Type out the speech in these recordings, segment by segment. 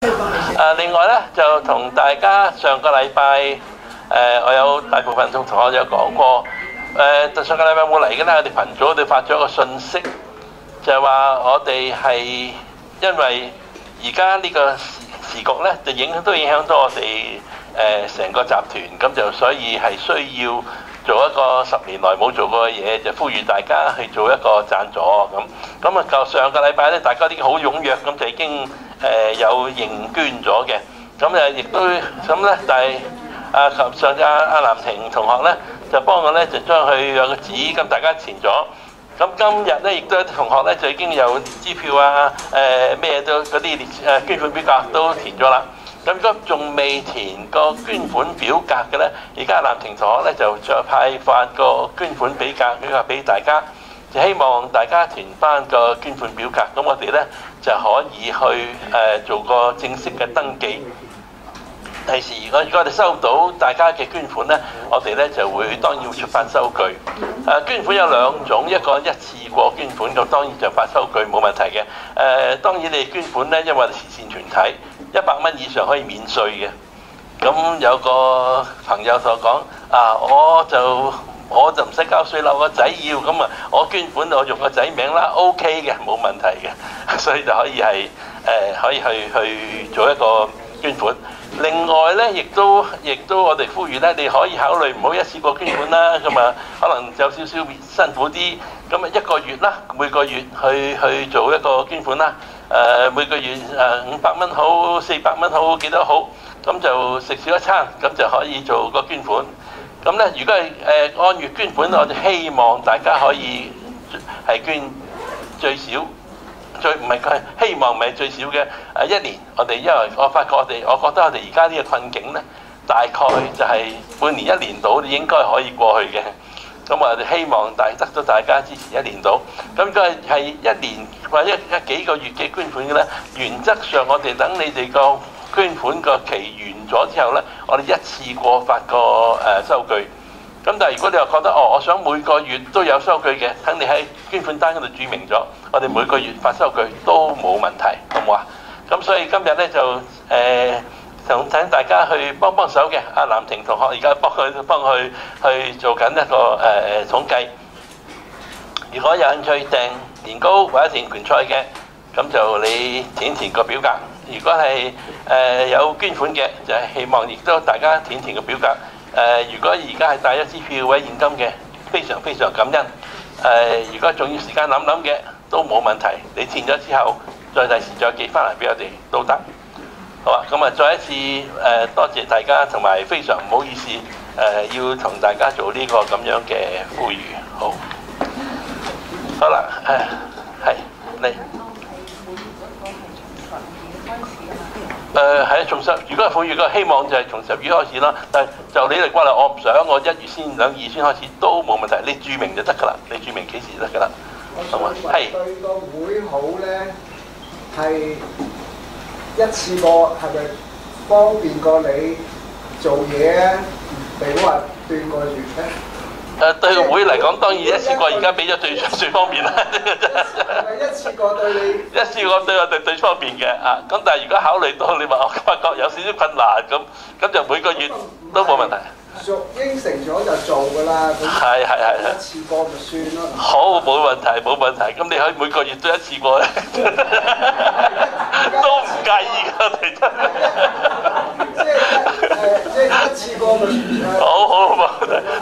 另外咧就同大家上個禮拜我有大部分同學有講過，上個禮拜冇嚟嘅咧，我哋群組都發咗個信息，就係話我哋係因為而家呢個時局咧，就影響到我哋成個集團，咁就所以係需要做一個10年內冇做過嘅嘢，就呼籲大家去做一個贊助咁。咁啊，就上個禮拜咧，大家已經好踴躍，咁就已經有認捐咗嘅。咁亦都咁咧，但係上次阿藍婷同學咧就幫我咧就將佢有個紙，咁大家填咗。咁今日咧亦都有啲同學咧就已經有支票啊，咩都嗰啲捐款表格都填咗啦。咁如果仲未填個捐款表格嘅咧，而家藍婷同學咧就再派發個捐款表格俾大家，就希望大家填翻個捐款表格，咁我哋咧就可以去做個正式嘅登記。第時如果我哋收到大家嘅捐款咧，我哋咧就會當然會出翻收據。捐款有兩種，一個一次過捐款，咁當然就發收據冇問題嘅。當然你捐款咧，因為我哋慈善團體，100蚊以上可以免稅嘅。咁有個朋友同我講，我就唔使交稅啦，我個仔要，咁啊我捐款我用個仔名啦 ，OK 嘅，冇問題嘅，所以就可以係可以去做一個捐款。另外咧，亦都我哋呼籲咧，你可以考慮唔好一次過捐款啦，咁啊可能有少少辛苦啲，咁啊1個月啦，每個月去做一個捐款啦，每個月500蚊好，400蚊好，幾多好，咁就食少一餐，咁就可以做個捐款。咁咧，如果係按月捐款，我就希望大家可以係捐最少。唔係佢希望唔係最少嘅1年，因為我發覺我覺得我哋而家呢個困境咧，大概就係半年1年到，應該可以過去嘅。咁我哋希望得到大家支持1年到。咁如果係1年或者幾個月嘅捐款嘅咧，原則上我哋等你哋個捐款個期完咗之後咧，我哋一次過發個收據。咁但係如果你又覺得我想每個月都有收據嘅，等你喺捐款單嗰度註明咗，我哋每個月發收據都冇問題，好唔好啊？咁所以今日咧就請大家去幫手嘅，阿藍婷同學而家幫佢去做緊一個統計。如果有興趣訂年糕或者訂拳賽嘅，咁就你填個表格。如果係有捐款嘅，就係希望亦都大家填個表格。如果而家係帶咗支票或者現金嘅，非常非常感恩。如果仲要時間諗嘅，都冇問題。你填咗之後，第時再寄翻嚟俾我哋都得。好啊，咁啊，再一次多謝大家，同埋非常唔好意思要同大家做呢個咁樣嘅呼籲。好啦，係你。係從如果係富裕嘅希望就係從10月開始啦，但係就你哋關啦，我唔想我1月先2月先開始都冇問題，你註明就得㗎啦，你註明幾時就得㗎啦，好嘛？係對個會好咧，係一次過係咪方便過你做嘢啊？唔好話斷個月咧。對個會嚟講，當然一次過而家俾咗最方便啦。係咪一次過對你？一次過對我哋最方便嘅啊！咁但係如果考慮到你話我發覺有少少困難咁就每個月都冇問題。應承咗就做㗎啦。係。一次過就算咯。好，冇問題。咁你可以每個月都一次過咧，都唔介意㗎，我哋真係。即係一次過咪。好冇問題。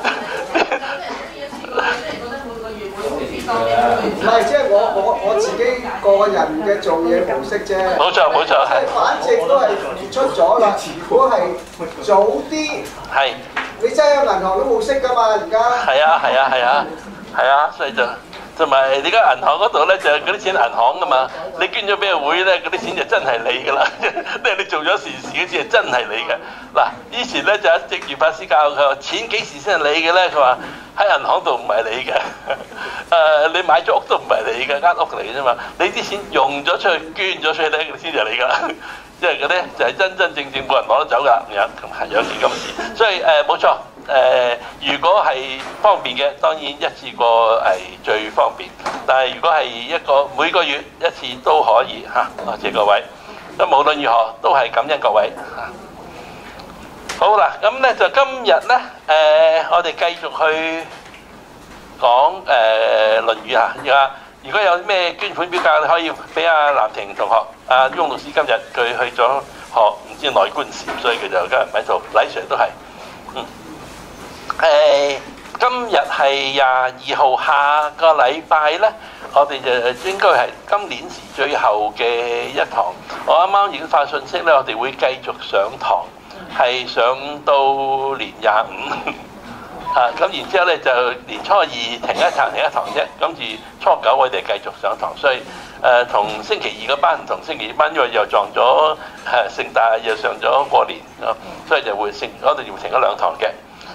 唔係，即係我自己個人嘅做嘢模式啫。冇錯，即係反正都係付出咗啦。如果係早啲，係你真係銀行都冇息㗎嘛，而家。係啊，所以就同埋你而家銀行嗰度咧，就係嗰啲錢銀行㗎嘛。你捐咗俾個會咧，嗰啲錢就真係你㗎啦。即係你做咗善事嗰啲係真係你嘅。嗱，以前咧就一直住法師教佢話：錢幾時先係你嘅咧？佢話喺銀行度唔係你嘅。你買咗屋都唔係你嘅，間屋嚟嘅啫嘛。你啲錢用咗出去，捐咗出去咧，嗰啲錢就係你㗎啦。因為嗰啲就係真真正正冇人攞得走㗎，有件咁事。所以冇錯。如果係方便嘅，當然一次過係最方便。但係如果係每個月一次都可以嚇，多謝各位。 咁無論如何都係感恩各位。好啦，咁咧就今日咧我哋繼續去講《論語》啊。如果有咩捐款表格，你可以俾阿藍婷同學、阿翁老師。今日佢去咗學唔知內觀禪，所以佢就今日唔喺度。禮 Sir 都係。今日係22號，下個禮拜咧，我哋就應該係今年時最後嘅一堂。我啱啱已經發信息咧，我哋會繼續上堂，係上到年25。咁然之後咧就年初二停一堂啫，跟住初9我哋繼續上堂，所以同星期2個班唔同星期2班，因為又撞咗聖誕，又上咗過年，所以就會我哋會停咗2堂嘅。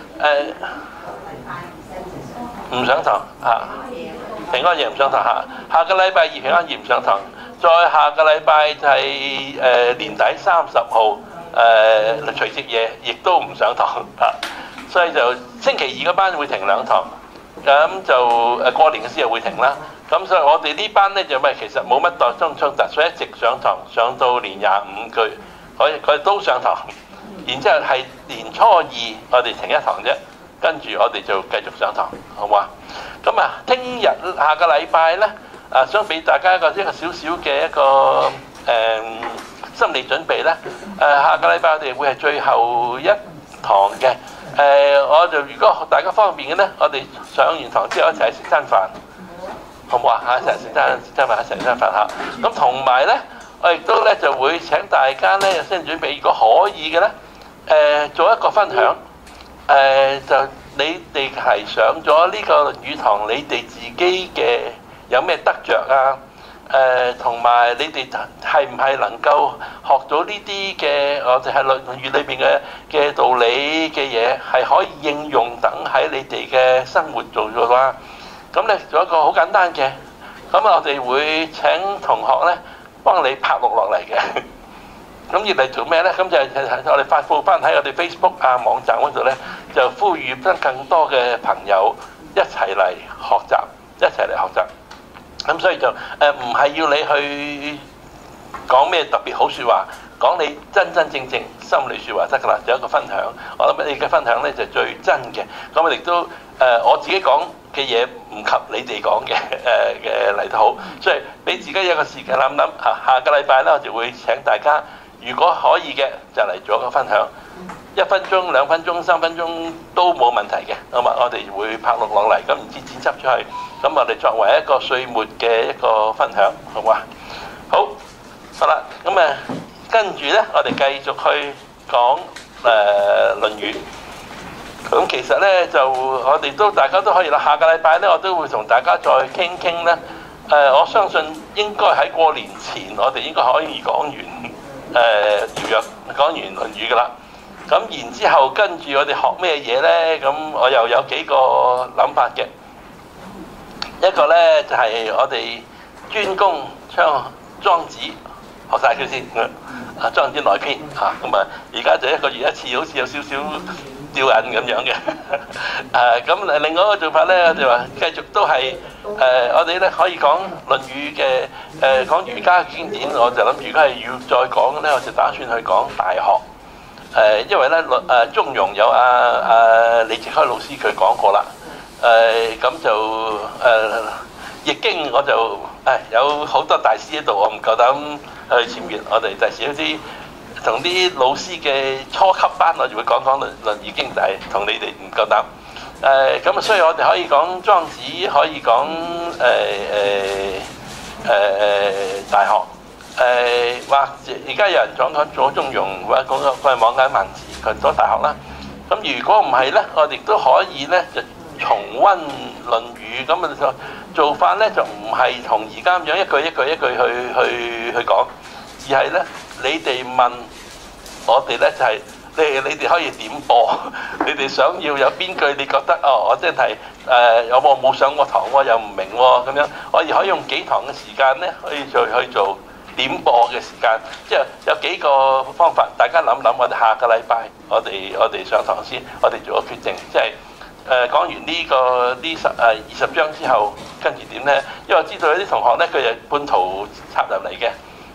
唔上堂平安夜唔上堂下個禮拜2平安夜唔上堂，再下個禮拜就係年底30號除夕夜，亦都唔上堂所以就星期2個班會停2堂，咁就過年嘅時候會停啦。咁所以我哋呢班咧就其實冇乜代中衝突，所以一直上堂上到年25句，佢都上堂。然之後係年初2我哋停1堂啫，跟住我哋就繼續上堂，好唔好啊？咁啊，聽日下個禮拜咧想俾大家一個少少嘅一個心理準備咧。下個禮拜我哋會係最後一堂嘅。我就如果大家方便嘅咧，我哋上完堂之後一齊食餐飯，好唔好啊？一齊食餐飯，一齊食餐飯嚇。咁同埋咧，我亦都咧就會請大家咧有先準備，如果可以嘅咧，做一個分享。就你哋係上咗呢個論語堂，你哋自己嘅有咩得着啊？同埋你哋係唔係能夠學到呢啲嘅我哋喺論語裏邊嘅道理嘅嘢，係可以應用等喺你哋嘅生活做咗啦。咁咧做一個好簡單嘅，咁我哋會請同學咧幫你拍錄落嚟嘅。咁要嚟做咩咧？咁就我哋發佈翻喺我哋 Facebook 網站嗰度咧，就呼籲得更多嘅朋友一齊嚟學習，一齊嚟學習。咁所以就唔係要你去講咩特別好説話，講你真真正正心裏説話得㗎啦。有一個分享，我諗你嘅分享咧就最真嘅。咁我亦都我自己講嘅嘢唔及你哋講嘅嚟得好，所以俾自己有個時間諗諗下個禮拜咧，我就會請大家，如果可以嘅就嚟做一個分享，1分鐘、2分鐘、3分鐘都冇問題嘅。咁啊，我哋會拍錄落嚟，咁然之剪輯出去，咁我哋作為一個歲末嘅一個分享，好唔好啊？好啦，咁跟住咧，我哋繼續去講論語。咁其實咧就我哋都大家都可以啦。下個禮拜咧，我都會同大家再傾傾咧。我相信應該喺過年前，我哋應該可以講完堯曰，講完論語噶啦。咁然之後跟住我哋學咩嘢咧？咁我又有幾個諗法嘅。一個咧就係我哋專攻將莊子學晒佢先，莊子內篇嚇。咁而家就1個月1次，好似有少少吊癮咁樣嘅。咁另外一個做法咧，就話繼續都係我哋咧可以講論語嘅講儒家經典。我就諗如果係要再講咧，我就打算去講大學。因為咧中庸有李直開老師佢講過啦。咁就易經我就有好多大師喺度，我唔夠膽去僭越。我哋第時好似同啲老師嘅初級班，我就會講論易經，但係同你哋唔夠膽。咁所以我哋可以講莊子，可以講大學。或者而家有人講咗中庸，或者講佢係妄解萬字，佢咗大學啦。咁如果唔係咧，我哋都可以咧就重溫論語。咁做法咧就唔係同而家咁樣一句一句去講，而係咧你哋問我哋咧就係你哋可以點播，你哋想要有邊句你覺得我真係我冇上過堂喎，又唔明喎咁樣，我哋可以用幾堂嘅時間咧，可以去做點播嘅時間。即係有幾個方法，大家諗諗。我哋下個禮拜我哋上堂先，我哋做個決定，即係講完呢20章之後，跟住點咧？因為我知道有啲同學咧，佢係半途插入嚟嘅。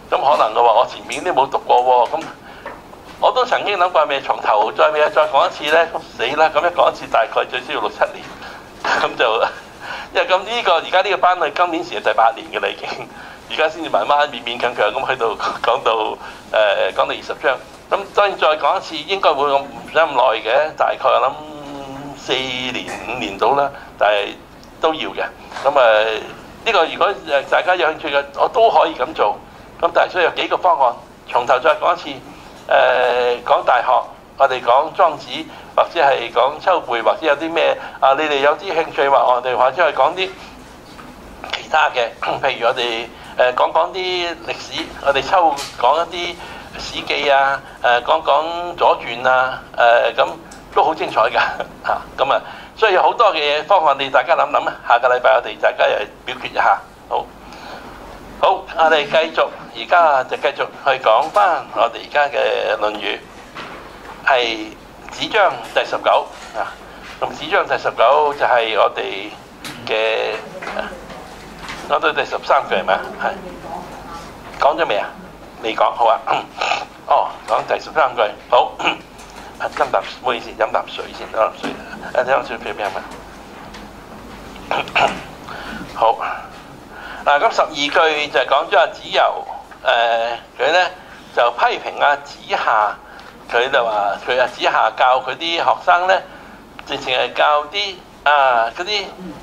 咁可能嘅話，我前面都冇讀過喎，咁我都曾經諗過，咪從頭再講一次咧，死啦！咁一講一次大概最少要6、7年，咁就因為咁呢個而家呢個班係今年時係第8年嘅啦已經，而家先至慢慢勉勉強強咁去到講到20章，咁當然再講一次應該會唔使咁耐嘅，大概我諗4年5年到啦，但係都要嘅。咁呢個如果大家有興趣嘅，我都可以咁做。咁但係所以有幾個方案，從頭再講一次。講大學，我哋講莊子，或者係講秋背，或者有啲咩啊？你哋有啲興趣話，我哋或者係講啲其他嘅，譬如我哋講啲歷史，我哋講一啲史記啊，講左傳啊，咁都好精彩㗎嚇。咁啊，所以有好多嘅嘢方案，你大家諗諗啊。下個禮拜我哋大家又表決一下，好。好，我哋繼續，而家就繼續去講翻我哋而家嘅《論語》，係子章第19啊。咁子章第19就係我哋嘅講到第13句係咪啊？係講咗未啊？未講，好啊。哦，講第13句，好。飲啖，唔好意思，飲啖水先，飲啖水。飲啖水俾邊啊？好。嗱，咁12句就係講咗阿子游，佢咧就批評阿子夏，佢就話佢阿子夏教佢啲學生咧，直情係教啲嗰啲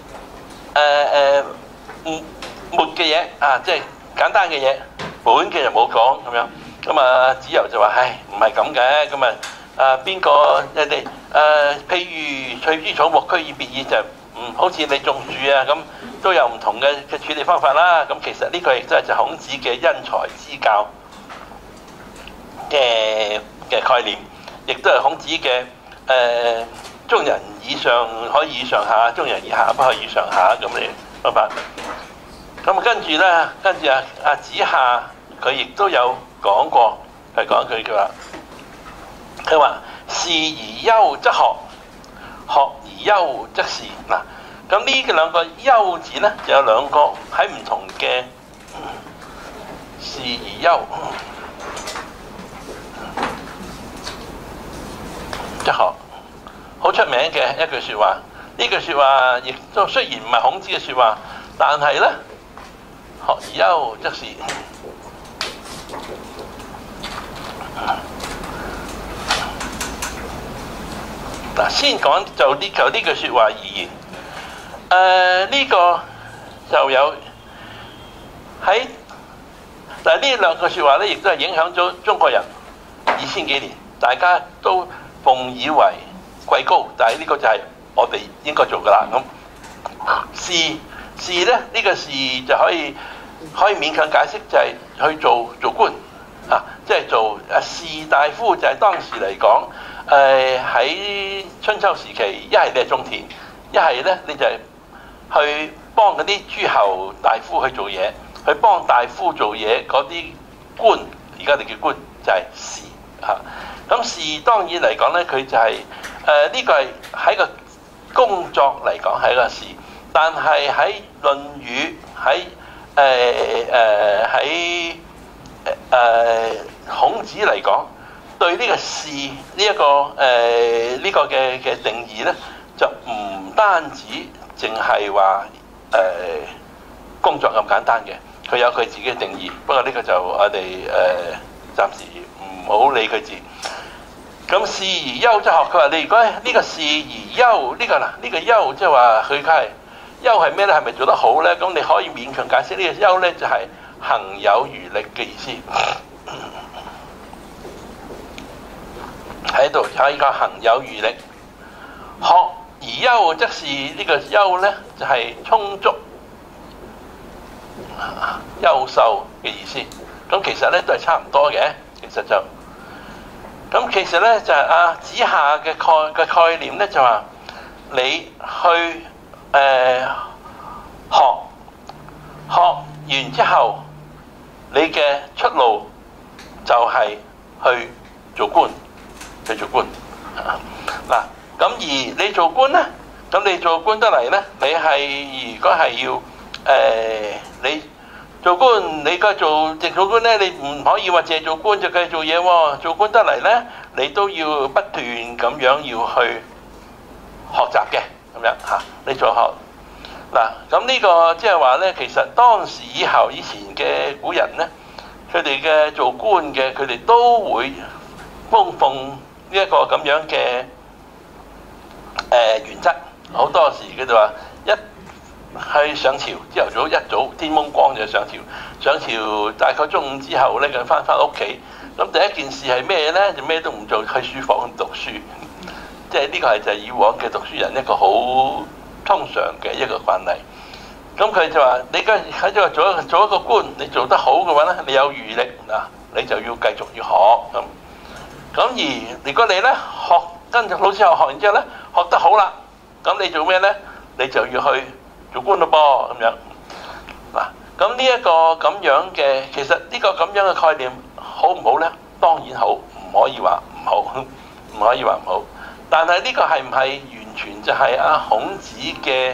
末嘅嘢啊，即係簡單嘅嘢，本嘅就冇講咁樣。咁啊，子游就話：唉，唔係咁嘅，咁邊個人哋譬如翠珠草木，區以別矣，就好似你種樹啊咁。都有唔同嘅處理方法啦。咁其實呢個亦都係就孔子嘅因材施教嘅概念，亦都係孔子嘅中人以上可以以上下，中人以下不可以以上下咁嘅方法。咁跟住咧，跟住阿子夏佢亦都有講過，係講一句佢話士而優則學，學而優則仕。嗱。咁呢兩個優字咧，就有兩個喺唔同嘅士而優則學，好出名嘅一句説話。呢句説話亦都雖然唔係孔子嘅説話，但係咧學而優則仕。嗱，先講就呢句説話而言。呢個就有喺，但係呢兩句説話咧，亦都係影響咗中國人2000幾年，大家都奉以為貴高，但係呢個就係我哋應該做㗎啦。咁士咧，呢個士就可以勉強解釋，就係去做官啊，即係做士大夫，就係當時嚟講，喺春秋時期，一係你係種田，一係咧你就係去幫嗰啲諸侯大夫去做嘢，去幫大夫做嘢嗰啲官，而家哋叫官就係士嚇。咁士當然嚟講咧，佢就係呢個係喺個工作嚟講係一個士，但係喺《論語》喺孔子嚟講，對呢個士呢一個呢個嘅定義咧，就唔單止淨係話工作咁簡單嘅，佢有佢自己嘅定義。不過呢個就我哋暫時唔好理佢字。咁士而優則學，佢話你如果呢個士而優呢個嗱，呢個優即係話佢係優係咩咧？係咪做得好咧？咁你可以勉強解釋呢個優咧，就係行有餘力嘅意思。喺度有一個行有餘力，學而優則仕，呢個優咧就係充足、優秀嘅意思。咁其實咧都係差唔多嘅，其實就咁其實咧就係阿子夏嘅概念咧，就話你去學完之後，你嘅出路就係去做官。嗱，咁而你做官咧，咁你做官得嚟咧，你係如果係要你做官你而做直做官咧，你唔可以話淨係做官就繼續做嘢喎。做官得嚟咧，你都要不斷咁樣要去學習嘅咁樣嚇。你做學嗱，咁呢個即係話咧，其實當時以前嘅古人咧，佢哋嘅做官嘅，佢哋都會奉呢一個咁樣嘅原則。好多時佢哋話去上朝，朝頭早一早天蒙光就上朝，上朝大概中午之後咧，就翻屋企。咁第一件事係咩咧？就咩都唔做，去書房讀書。即係呢個就係以往嘅讀書人一個好通常嘅一個慣例。咁佢就話：你喺度做一個官，你做得好嘅話咧，你有餘力嗱，你就要繼續要學咁。咁而如果你咧跟住老師學完之後咧，學得好啦，咁你做咩咧？你就要去做官咯噃咁樣嗱。咁呢一個咁樣嘅，其實呢個咁樣嘅概念好唔好咧？當然好，唔可以話唔好，唔可以話唔好。但係呢個係唔係完全就係孔子嘅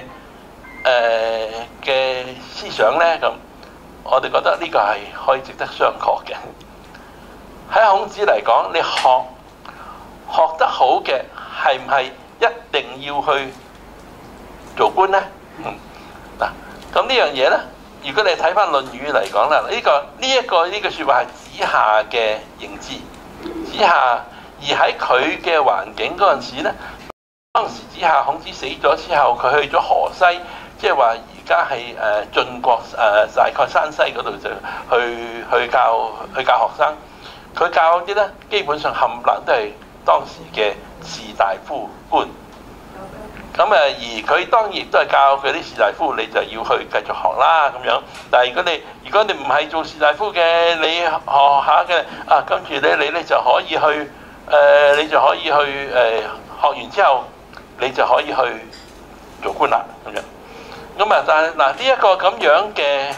嘅思想咧？咁我哋覺得呢個係可以值得商榷嘅。喺孔子嚟講，你學得好嘅係唔係一定要去做官咧？嗱，咁呢樣嘢咧，如果你睇翻《論語》嚟講啦，呢句説話係子夏嘅認知，子夏而喺佢嘅環境嗰陣時咧，當時子夏孔子死咗之後，佢去咗河西，即係話而家係晉國大概山西嗰度就去教學生，佢教嗰啲咧基本上冚唪唥都係當時嘅士大夫官。咁而佢當然亦都係教佢啲士大夫，你就要去繼續學啦咁樣。但係如果你唔係做士大夫嘅，你學下嘅跟住你咧就可以去你就可以去學完之後，你就可以去做官啦咁樣。咁但係呢一個咁樣嘅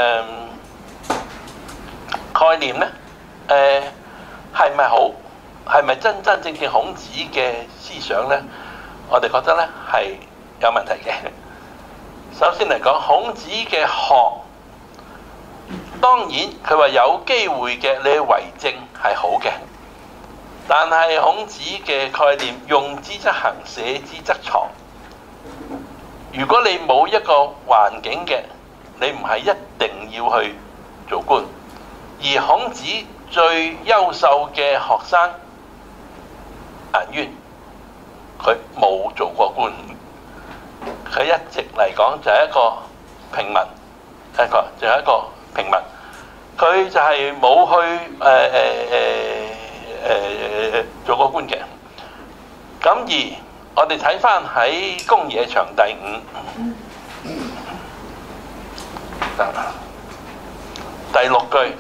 概念咧，係咪好？係咪真正孔子嘅思想咧？我哋覺得咧係有問題嘅。首先嚟講，孔子嘅學，當然佢話有機會嘅，你為政係好嘅。但係孔子嘅概念，用之則行，捨之則藏。如果你冇一個環境嘅，你唔係一定要去做官。而孔子最優秀嘅學生顏淵，佢冇做過官，佢一直嚟講就係一個平民，就係一個平民。佢就係冇去做過官嘅。咁而我哋睇翻喺《公冶長》第六句，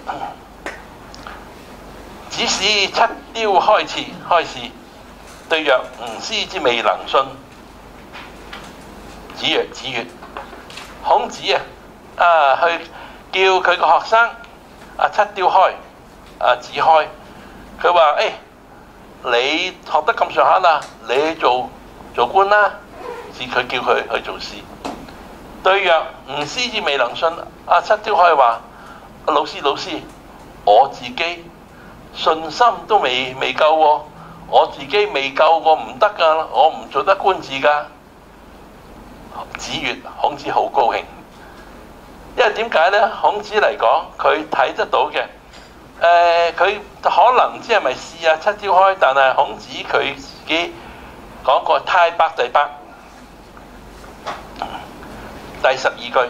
子使七雕開市，對曰：吾師之未能信。子曰：孔子去叫佢個學生七雕開，子開，佢話你學得咁上下啦，你做官啦。佢叫佢去做事。對曰：吾師之未能信。七雕開話：老師，我自己信心都未夠喎，我自己未夠過唔得噶，我唔做得官字噶。子曰：孔子好高興，因為點解咧？孔子嚟講，佢睇得到嘅，佢可能唔知係咪試七雕開，但係孔子佢自己講過太伯第8第12句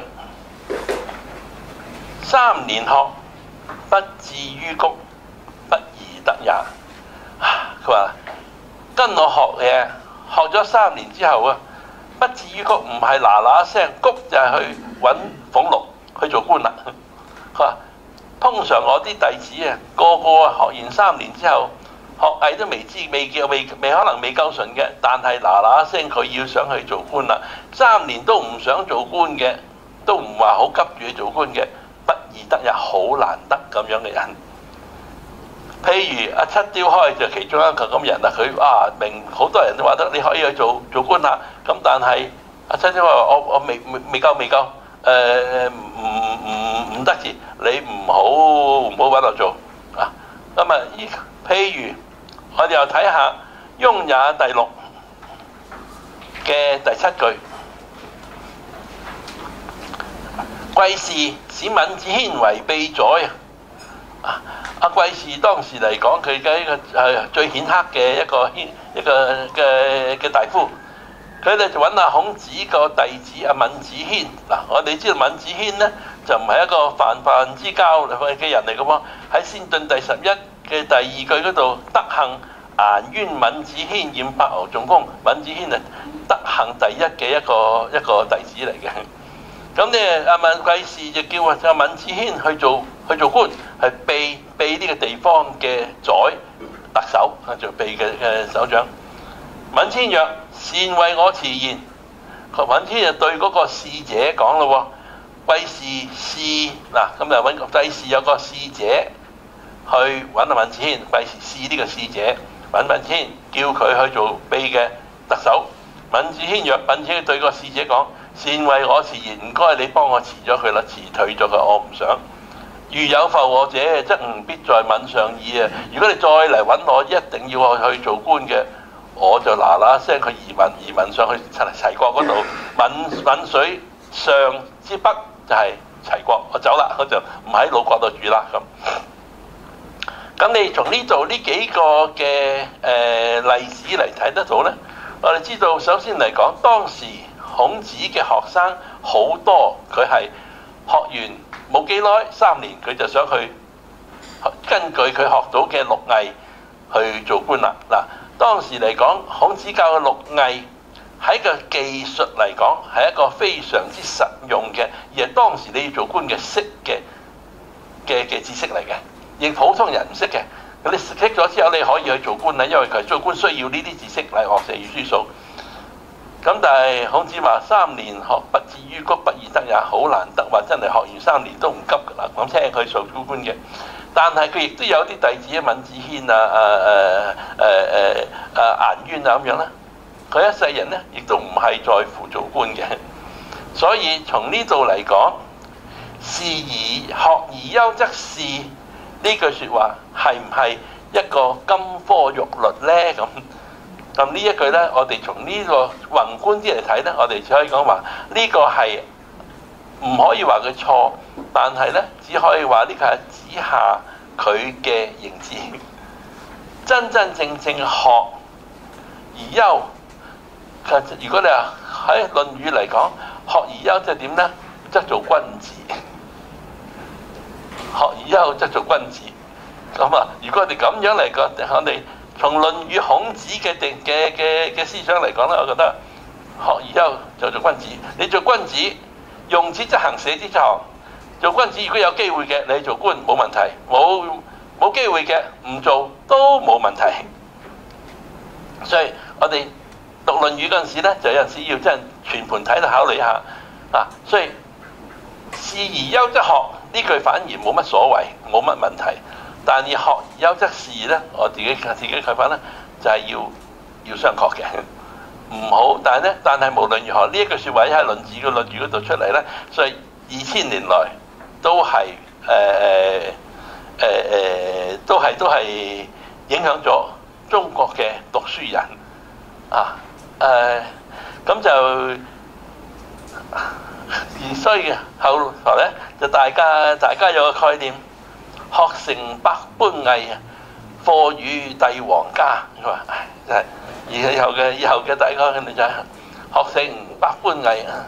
：3年學，不至於谷，不宜得也。佢話跟我學嘢，學咗3年之後不至於谷，唔係嗱聲，谷就係去揾俸祿去做官啦。佢話通常我啲弟子個個學完3年之後，學藝都未可能未夠純嘅，但係嗱聲佢要想去做官啦。3年都唔想做官嘅，都唔話好急住去做官嘅，不宜得也，好難得咁樣嘅人。譬如七雕開就其中一個咁人啦，佢好多人都話得你可以去做官啦。咁但係七雕開話我未夠， 唔得字，你唔好揾我做啊。咁啊，譬如我哋又睇下《雍也》第6嘅第7句。季氏使閔子騫為秘宰啊！阿季氏當時嚟講，佢嘅一個最顯赫嘅一個嘅大夫，佢哋就揾阿孔子個弟子阿閔子騫。嗱，我哋知道閔子騫咧就唔係一個泛泛之交嘅人嚟嘅喎。喺《先頓》第11嘅第2句嗰度，德行顏淵閔子騫儼伯牛仲弓，閔子騫係德行第一嘅一個弟子嚟嘅。咁咧，阿季氏就叫阿閔子騫去做官，係秘呢個地方嘅宰特首，做秘嘅首長。閔子騫曰：善為我辭言。閔子騫就對嗰個使者講咯喎，季氏使嗱，咁就揾季氏有個使者去揾阿閔子騫，季氏使呢個使者揾閔子騫，叫佢去做秘嘅特首。閔子騫曰：閔子騫對個使者講。善為我辭言，唔該你幫我辭咗佢啦，辭退咗佢，我唔想。如有復我者，則吾必在閔上矣啊！如果你再嚟揾我，一定要我去做官嘅，我就嗱嗱聲佢移民上去齊國嗰度。汶水上之北就係齊國，我走啦，我就唔喺魯國度住啦咁。咁你從呢度呢幾個嘅例子嚟睇得到咧，我哋知道首先嚟講，當時孔子嘅學生好多，佢係學完冇幾耐3年，佢就想去根據佢學到嘅六藝去做官啦。嗱，當時嚟講，孔子教嘅六藝喺個技術嚟講係一個非常之實用嘅，而係當時你要做官嘅識嘅知識嚟嘅，亦普通人唔識嘅。你識咗之後，你可以去做官啦，因為佢做官需要呢啲知識嚟學寫語書數。咁但係孔子話3年學不至於谷，不易得也，好難得，話真係學完3年都唔急㗎啦。咁聽佢做官嘅，但係佢亦都有啲弟子閔子騫顏淵啊咁樣啦。佢一世人咧，亦都唔係在乎做官嘅。所以從呢度嚟講，是而學而優則仕呢句説話係唔係一個金科玉律咧？咁呢一句咧，我哋從呢個宏觀啲嚟睇咧，我哋只可以講話呢個係唔可以話佢錯，但係咧只可以話呢個係指下佢嘅認知。真真正正學而優，如果你話喺《論語》嚟講，學而優即係點咧？則做君子。學而優則做君子。咁啊，如果我哋咁樣嚟講，我哋從《論語》孔子嘅思想嚟講咧，我覺得學而優就做君子。你做君子，用之則行，捨之則學。做君子如果有機會嘅，你做官冇問題；冇機會嘅，唔做都冇問題。所以我哋讀《論語》嗰陣時咧，就有陣時要真係全盤睇到考慮一下啊。所以仕而優則學呢句反而冇乜所謂，冇乜問題。但係學而優則仕咧，我自己睇法咧，就係要商榷嘅，唔好。但係無論如何，呢一句説話喺《論語》嗰度出嚟咧，所以2000年來都係都係影響咗中國嘅讀書人啊。咁就所以後來咧，就大家有個概念。學成百般藝，課與帝王家。佢話：真係以後嘅大家肯定就係學成百般藝啊！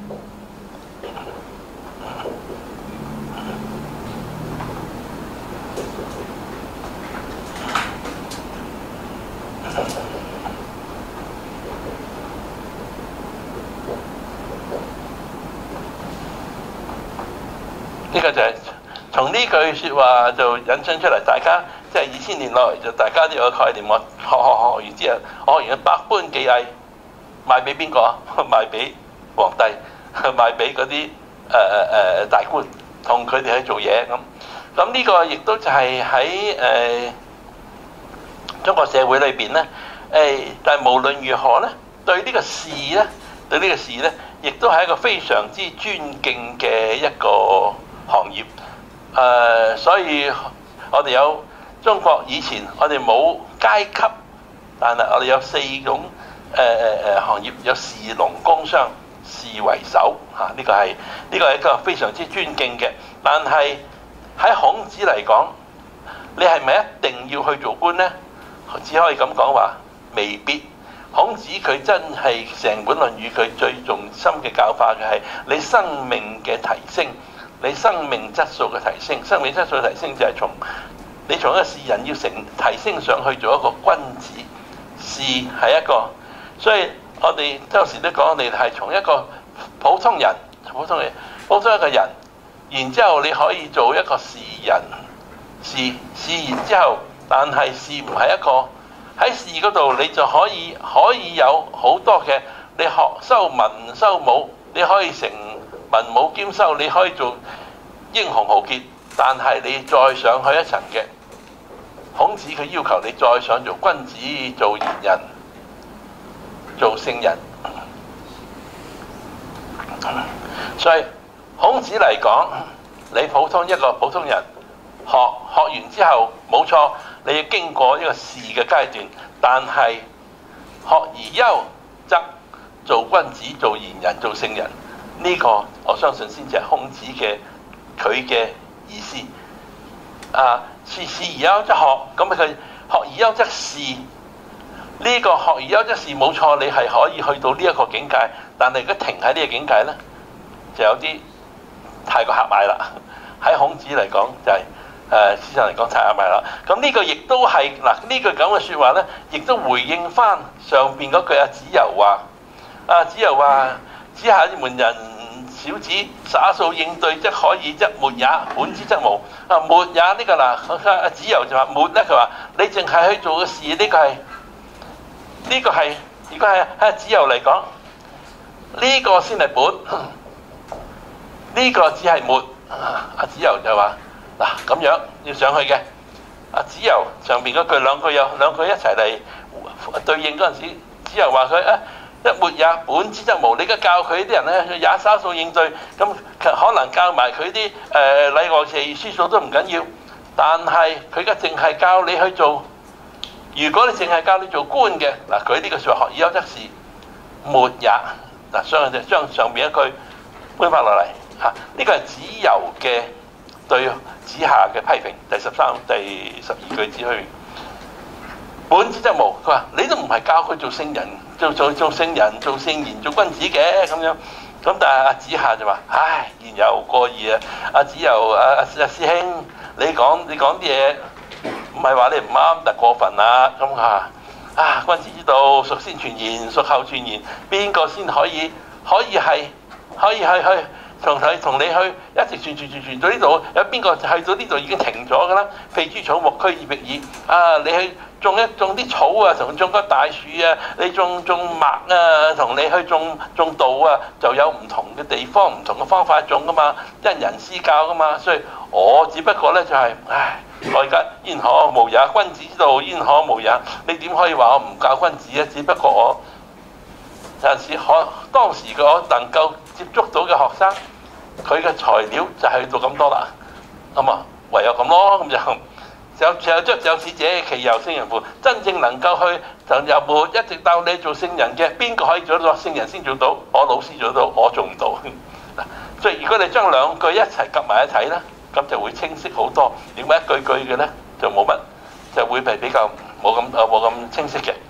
呢個就係。從呢句説話就引申出嚟，大家即係2000年來就大家都有個概念。我學完之後，我學完百般技藝，賣俾邊個啊？賣俾皇帝，賣俾嗰啲大官，同佢哋去做嘢咁。咁呢個亦都就係喺中國社會裏邊咧。但係無論如何咧，對呢個仕咧， 對呢個事呢，亦都係一個非常之尊敬嘅一個行業。所以我哋有中國以前我哋冇階級，但係我哋有4種行業，有士農工商，士為首嚇，呢個係一個非常之尊敬嘅。但係喺孔子嚟講，你係咪一定要去做官呢？只可以咁講話，未必。孔子佢真係成本《論語》佢最重心嘅教化嘅係你生命嘅提升，你生命質素嘅提升。生命質素嘅提升就係你從一個士人要提升上去做一個君子。士係一個，所以我哋有時都講，你係從一個普通人，普通一個人，然之後你可以做一個士人，士然之後，但係士唔係一個。喺士嗰度，你就可以有好多嘅，你修文修武，你可以成文武兼修，你可以做英雄豪傑。但係你再上去一層嘅，孔子佢要求你再想做君子、做賢人、做聖人。所以孔子嚟講，你一個普通人學完之後，冇錯。你要經過一個士嘅階段，但係學而優則做君子、做賢人、做聖人，呢個我相信先至係孔子佢嘅意思。士而優則學，咁佢學而優則仕。呢個學而優則仕冇錯，你係可以去到呢一個境界，但係如果停喺呢個境界呢，就有啲太過狹隘啦。喺孔子嚟講就係。事實嚟講，太啱埋啦。咁呢個亦都係嗱，呢句咁嘅説話咧，亦都回應翻上邊嗰句子游話。子游話：子夏之門人，小子耍數應對，則可以，則沒也；本之則無。沒也呢個嗱，子游就話沒咧，佢話你淨係去做嘅事，呢個係，如果係子游嚟講，呢個先係本，呢個只係沒。子游就話。嗱咁樣要上去嘅，子游上邊嗰句兩句一齊嚟對應嗰陣時，子游話佢一沒也，本之則無。你而家教佢啲人咧，也耍數應對，咁可能教埋佢啲禮樂射御書數都唔緊要，但係佢而家淨係教你去做。如果你淨係教你做官嘅，嗱佢呢個説話學而優則仕，沒也。嗱，所以就將上邊一句搬翻落嚟嚇，呢個係子游嘅對子夏嘅批評，第12句子去。本之則無，佢話你都唔係教佢做聖人，做聖人、做聖賢、做君子嘅咁樣。咁但係子夏就話：唉，言猶過意啊！子游師兄，你講啲嘢唔係話你唔啱，但過分啦。咁君子之道，孰先傳言，孰後傳言？邊個先可以去？同你去一直傳到呢度，有邊個去到呢度已經停咗㗎啦？譬諸草木，區爾別爾。你去種啲草啊，同種棵大樹啊，你種麥啊，同你去種稻啊，就有唔同嘅地方、唔同嘅方法種㗎嘛，因人施教㗎嘛。所以我只不過咧就係，我而家焉可無也？君子之道焉可無也？你點可以話我唔教君子啊？只不過我有陣時當時我能夠接觸到嘅學生，佢嘅材料就係到咁多啦，咁唯有咁咯，咁就似者其由聖人乎？真正能夠去就由沒一直到你做聖人嘅，邊個可以做到？聖人先做到，我老師做到，我做唔到。所以如果你將兩句一齊夾埋一睇咧，咁就會清晰好多。如果一句句嘅咧就冇乜，就會係比較冇咁清晰嘅。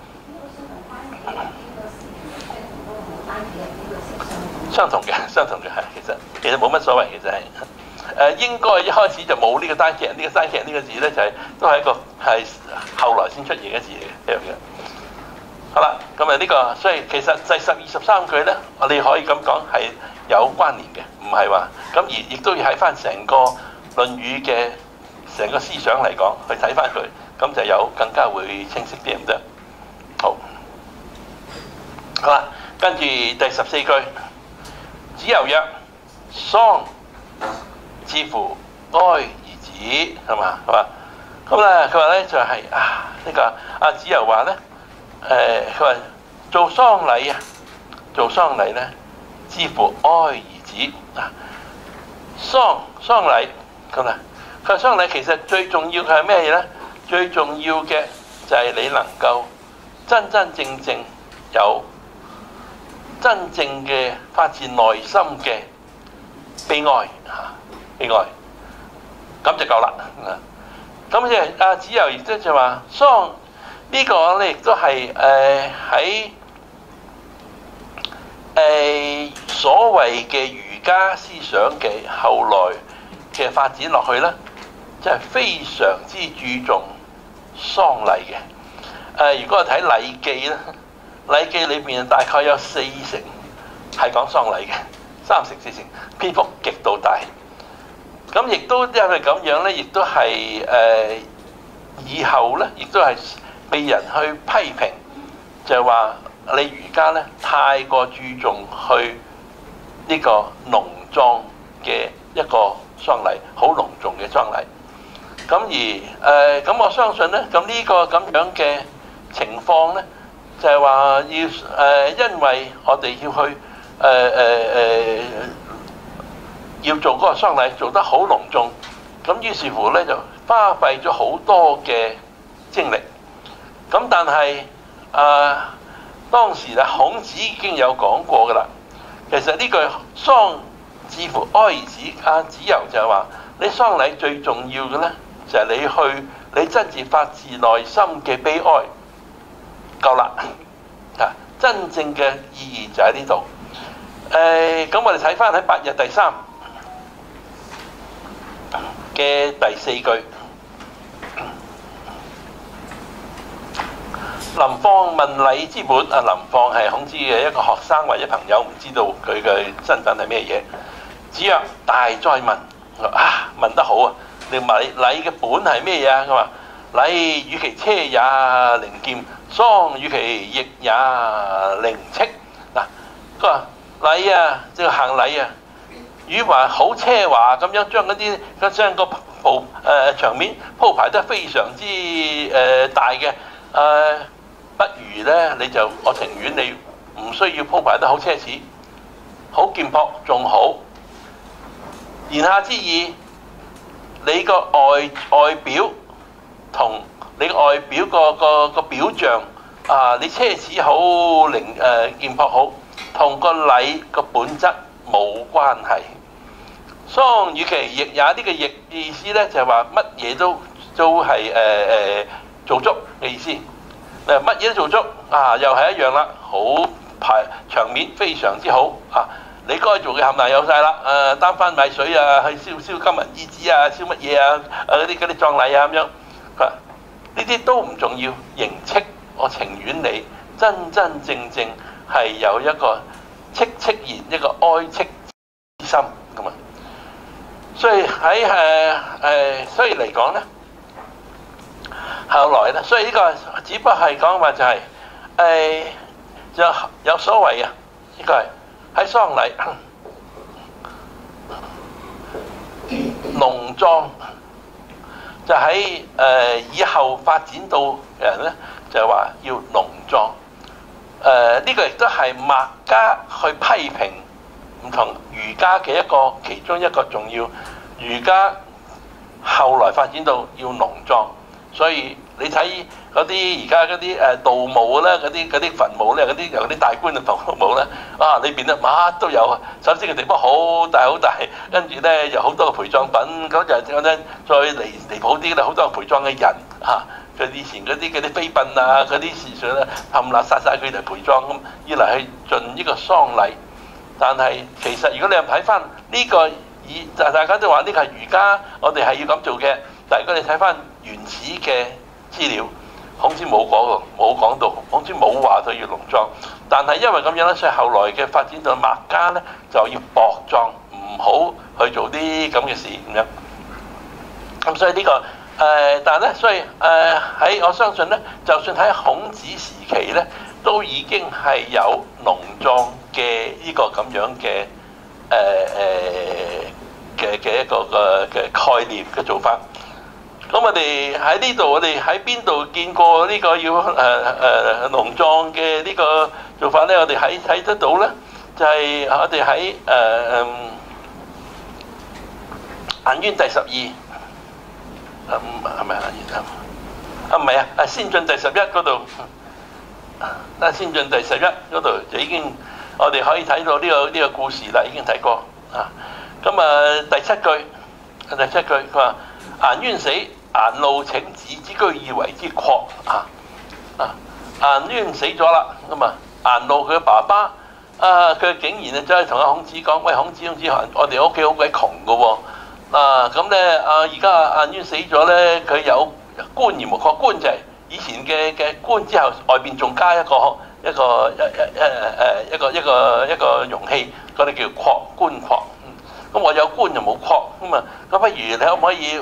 相同嘅係，其實冇乜所謂嘅，就係應該一開始就冇呢個單劇，呢個單劇呢個字咧就係都係一個係後來先出現嘅字嚟嘅。好啦，咁呢個，所以其實第12、13句咧，我哋可以咁講係有關聯嘅，唔係話咁而亦都要喺翻成個《論語》嘅成個思想嚟講去睇翻佢，咁就有更加會清晰啲，唔得？好啦，跟住第14句。子游曰：喪之乎哀而止，係嘛？咁咧，佢話咧就係呢個子游話咧，佢話做喪禮啊， 做喪禮咧，之乎哀而止啊！喪禮咁啊，佢喪禮其實最重要嘅係咩嘢咧？最重要嘅就係你能夠真真正正有真正嘅發自內心嘅悲哀嚇，悲哀咁就夠啦。咁即係阿子由亦都就話喪呢個咧，亦都係喺所謂嘅儒家思想嘅後來嘅發展落去咧，即係非常之注重喪禮嘅。如果我睇《禮記》咧，《禮記》裏邊大概有40%係講喪禮嘅，30-40%篇幅極度大。咁亦都因為咁樣咧，亦都係以後咧，亦都係被人去批評，就係話你儒家咧太過注重去呢個隆莊嘅一個喪禮，好隆重嘅喪禮。咁而咁我相信咧，咁呢個咁樣嘅情況咧，就係話要因為我哋要去要做嗰個喪禮做得好隆重，咁於是乎咧就花費咗好多嘅精力。咁但係當時啊，孔子已經有講過㗎啦。其實呢句喪之乎哀而止，子由就係話你喪禮最重要嘅咧，就係你真正發自內心嘅悲哀夠啦。真正嘅意義就喺呢度。咁我哋睇翻喺8日第3嘅第4句，林放問禮之本。林放係孔子嘅一個學生或者朋友，唔知道佢嘅身份係咩嘢。子曰：大哉問！問得好啊！你禮嘅本係咩嘢啊？佢話：禮與其車也，靈劍；喪與其役也，靈戚。嗱，佢話禮啊，即係行禮啊。與話好奢華咁樣將個場面鋪排得非常之大嘅，不如咧我情願你唔需要鋪排得好奢侈，好簡樸仲好。言下之意，你個外表同你外表個表象你奢侈好簡樸好，同個禮個本質冇關係。喪與其役也，呢個役意思咧就係話乜嘢都係做足嘅意思。乜嘢都做足又係一樣啦，好場面非常之好你該做嘅冚唪唥有晒啦。擔幡米水啊，去燒金銀衣紙啊，燒乜嘢啊？嗰啲葬禮啊咁樣。呢啲都唔重要，形戚我情願你真真正正係有一個戚戚然，一個哀戚之心咁啊。所以所以嚟講咧，後來咧，所以呢個只不過係講話就係就有所謂啊。呢個係喺喪禮隆莊，就喺以後發展到嘅人咧，就係話要隆莊。呢個亦都係墨家去批評唔同儒家嘅其中一個重要。儒家後來發展到要隆莊，所以你睇嗰啲而家嗰啲盜墓咧，嗰啲墳墓咧，有啲大官嘅盜墓咧，裏邊咧乜都有啊！首先嘅地方好大好大，跟住咧有好多嘅陪葬品，咁就再離譜啲咧，好多陪葬嘅人佢以前嗰啲妃嬪啊，嗰啲事上咧冚唪唥殺晒佢嚟陪葬咁，要嚟去盡呢個喪禮。但係其實如果你又睇翻呢個大家都話呢個係儒家，我哋係要咁做嘅。但係如果你睇翻原始嘅資料，孔子冇講到，孔子冇話佢要隆莊。但係因為咁樣咧，所以後來嘅發展到墨家咧就要薄葬，唔好去做啲咁嘅事咁樣。咁所以呢個但係咧，所以喺我相信咧，就算喺孔子時期咧，都已經係有隆莊嘅呢個咁樣嘅嘅一個嘅概念嘅做法。 咁我哋喺呢度，我哋喺邊度見過呢個要農葬嘅呢個做法咧？我哋睇得到咧，就係我哋喺顏淵第12，係咪顏淵啊？唔係啊，先進第11嗰度，先進第11嗰度就已經我哋可以睇到呢個故事啦，已經睇過啊。咁第7句佢話：顏淵死，顏路請子之居以為之廓顏淵死咗啦，咁顏路佢嘅爸爸佢竟然走去同孔子講：喂，孔子，我哋屋企好鬼窮㗎喎，咁咧而家顏淵死咗咧，佢有官而無廓，官就係以前嘅官之後，外邊仲加一個容器，嗰啲叫廓，官廓。咁我有官就冇廓，咁不如你可唔可以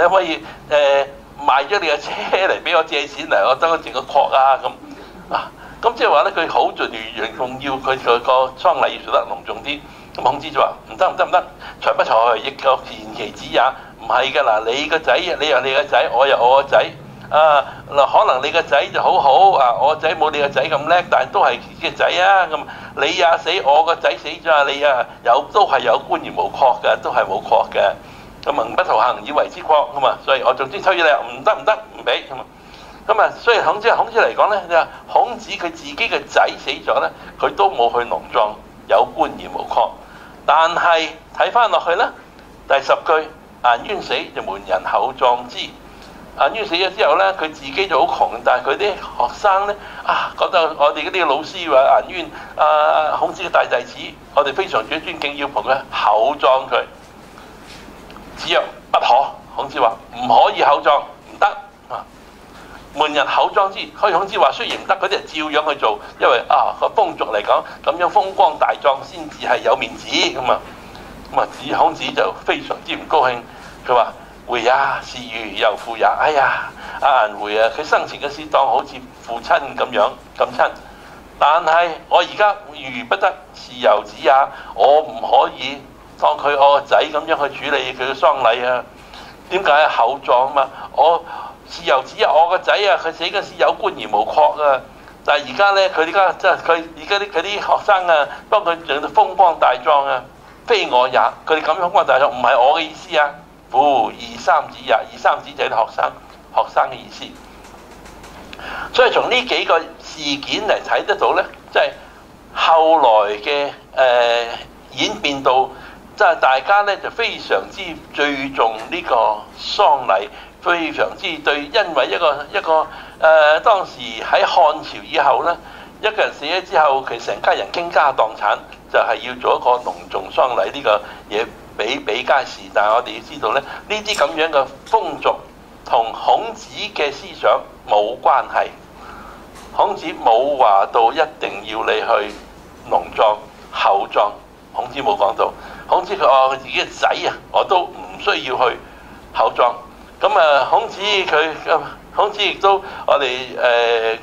賣咗你嘅車嚟俾我借錢嚟，我等我整個廓啊咁即係話咧，佢好盡仲要佢個喪禮要做得隆重啲。咁孔子就話：唔得，財不財，亦各自然其子也。唔係㗎嗱，你個仔，你有你個仔，我有我個仔。可能你個仔就好我個仔冇你個仔咁叻，但係都係自己嘅仔啊。咁你也死，我個仔死咗，你都係有官而無廓嘅，都係冇廓嘅。咁民不圖行，以為之廓咁所以我總之推咗你，唔得，唔俾咁所以孔子嚟講咧，你話孔子佢自己嘅仔死咗咧，佢都冇去農葬，有官而無廓。但係睇翻落去咧，第10句顏淵死，就門人厚葬之。顏淵死咗之後咧，佢自己就好窮，但係佢啲學生咧覺得我哋嗰啲老師話顏淵孔子嘅大弟子，我哋非常之尊敬，要同佢厚葬佢。子曰：不可。孔子話唔可以厚葬，唔得門人厚葬之，孔子話雖然唔得，佢哋照樣去做，因為個風俗嚟講，咁樣風光大葬先至係有面子孔子就非常之唔高興，佢話：回也，是如由父也。哎呀，顏回佢生前嘅事當好似父親咁樣咁親，但係我而家如不得，是由子也，我唔可以當佢我個仔咁樣去處理佢嘅喪禮啊。點解厚葬我是由子我個仔佢死嗰時有官而無廓但係而家咧，佢而家即係佢啲學生幫佢做到風光大葬非我也。佢哋咁樣風光大葬唔係我嘅意思夫二三子也，二三子就係啲學生嘅意思。所以從呢幾個事件嚟睇得到咧，即係後來嘅演變到即係大家咧就非常之注重呢個喪禮，非常之對，因為一個當時喺漢朝以後咧，一個人死咗之後，佢成家人傾家蕩產，就係要做一個隆重喪禮呢個嘢。比皆是，但係我哋要知道咧，呢啲咁樣嘅風俗同孔子嘅思想冇關係。孔子冇話到一定要你去農葬厚葬，孔子冇講到。孔子佢話佢自己嘅仔我都唔需要去厚葬。咁孔子亦都我哋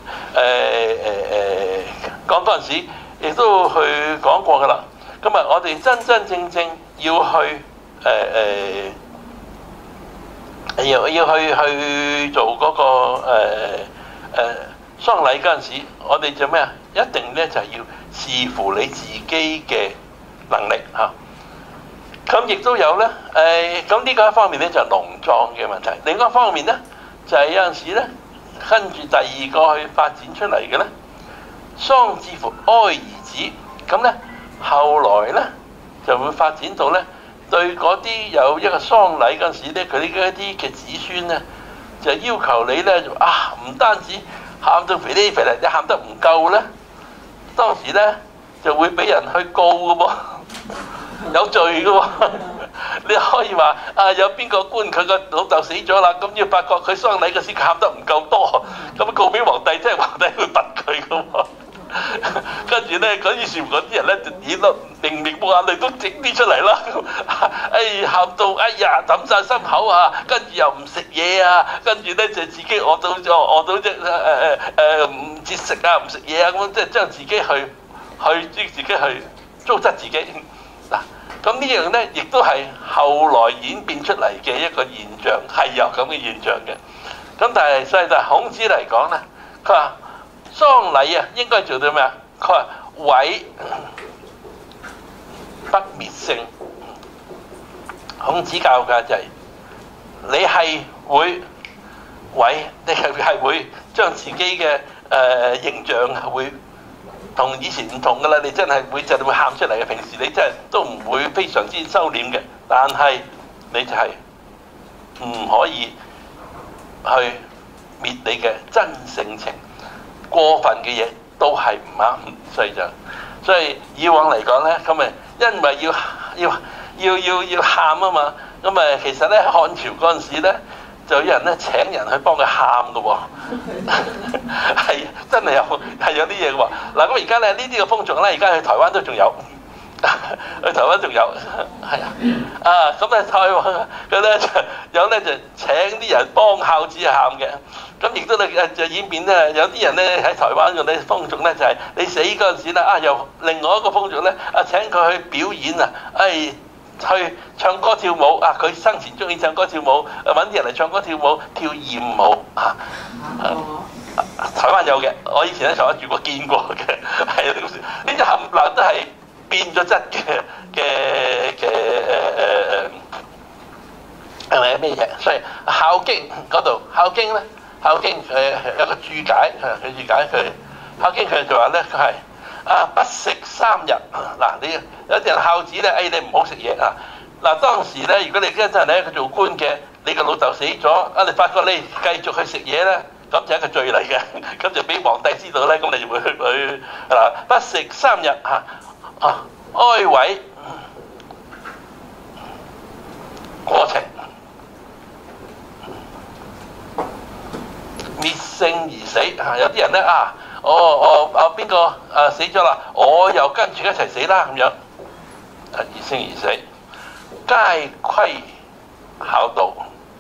講嗰陣時，亦都去講過㗎啦。咁我哋真正要去要去做嗰個喪禮嗰陣時，我哋就咩一定咧就係要視乎你自己嘅能力咁亦都有咧咁呢個一方面咧就係農葬嘅問題，另一方面咧就係有陣時咧跟住第二個去發展出嚟嘅咧，喪之乎哀而止。咁咧後來咧就會發展到咧，對嗰啲有一個喪禮嗰陣時咧，佢哋嗰啲嘅子孫咧，就要求你咧唔單止喊到肥哩肥嚟，你喊得唔夠咧，當時咧就會俾人去告嘅喎，有罪嘅喎。你可以話有邊個官佢個老豆死咗啦，咁要發覺佢喪禮嗰時喊得唔夠多，咁告俾皇帝，即係皇帝會罰佢嘅喎。跟住咧，於是嗰啲人咧就演到明冇眼淚都整啲出嚟啦。喊到揼晒心口跟住又唔食嘢跟住咧就自己餓到即唔節食唔食嘢咁，即係將自己去糟質自己嗱。 咁呢樣咧，亦都係後來演變出嚟嘅一個現象，係有咁嘅現象嘅。咁但係所以就孔子嚟講咧，佢話喪禮啊應該做到咩啊？佢話毀不滅聲。孔子教嘅就係、你係會毀，你係會將自己嘅形象會同以前唔同噶啦，你真係會就會喊出嚟嘅。平時你真係都唔會非常之收斂嘅，但係你就係唔可以去滅你嘅真性情，過分嘅嘢都係唔啱，所以以往嚟講咧，咁咪因為要喊啊嘛，咁誒其實咧漢朝嗰陣時咧，就有人咧請人去幫佢喊嘅喎，係真係有啲嘢嘅喎。嗱咁而家咧呢啲嘅風俗咧，而家去台灣都仲有，去台灣仲有，係啊咁咧台灣佢咧就有咧就請啲人幫孝子喊嘅。咁亦都咧就演變咧，有啲人咧喺台灣嘅咧風俗咧就係、是、你死嗰陣時咧又另外一個風俗咧請佢去表演啊，去唱歌跳舞啊！佢生前中意唱歌跳舞，揾啲人嚟唱歌跳舞，跳豔舞啊！台灣有嘅，我以前喺台灣住過，見過嘅，係啊！呢啲冚唪唥都係變咗質係咪咩嘢？所以《孝經》嗰度，《孝經》咧，《孝經》有個注解，佢注解佢《孝經》佢就話咧，佢係。不食3日嗱，你有啲人孝子咧，你唔好食嘢啊！嗱，當時咧，如果你真係咧佢做官嘅，你個老豆死咗，你發覺你繼續去食嘢咧，咁就係一個罪嚟嘅，咁就俾皇帝知道咧，咁你就會去嗱，不食3日哀毀過程，滅性而死有啲人咧邊個死咗啦？我又跟住一齊死啦咁樣，滅性而死，皆虧孝道。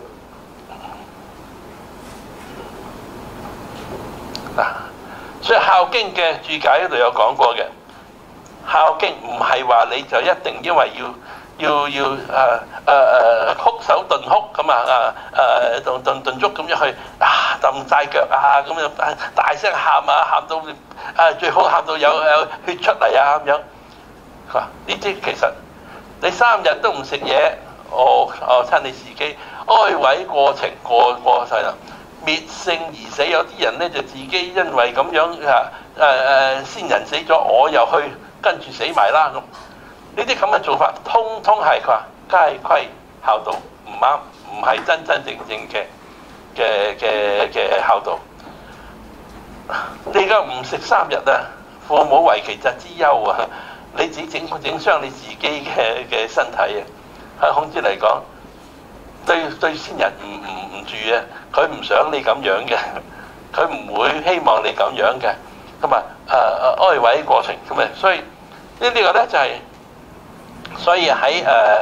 所以《孝經》嘅注解嗰度有講過嘅，《孝經》唔係話你就一定因為要哭手頓哭咁頓足咁樣去揼晒腳咁樣大聲喊喊到最好喊到有血出嚟咁樣。呢啲其實你3日都唔食嘢，趁你自己哀毀過程過世啦，滅性而死。有啲人咧就自己因為咁樣先人死咗，我又去跟住死埋啦咁。呢啲咁嘅做法，通通係佢話皆虧孝道，唔啱，唔係真正嘅孝道。你而家唔食3日啊，父母為其疾之憂啊，你自己整傷你自己嘅身體啊！喺孔子嚟講，對先人唔住啊，佢唔想你咁樣嘅，佢唔會希望你咁樣嘅，咁哀毀過程咁啊，所以呢個咧就係、是。所以喺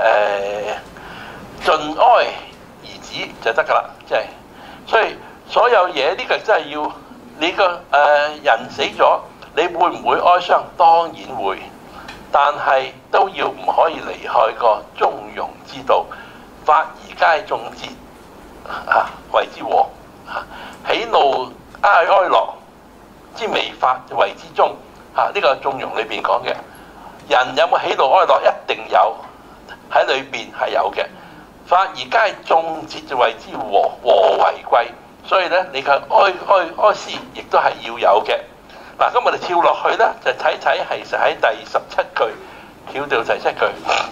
盡哀而止就得㗎啦，即係所以所有嘢呢個真係要你個人死咗，你會唔會哀傷？當然會，但係都要唔可以離開個中庸之道，法而皆眾節為之和喜怒哀樂之微法為之中呢個中庸裏邊講嘅。人有冇喜怒哀樂？一定有，喺裏邊係有嘅。法而皆眾節就為之和，和為貴。所以咧，你嘅哀思亦都係要有嘅。嗱，咁我哋跳落去咧，就睇睇其實喺第17句，跳到第7句，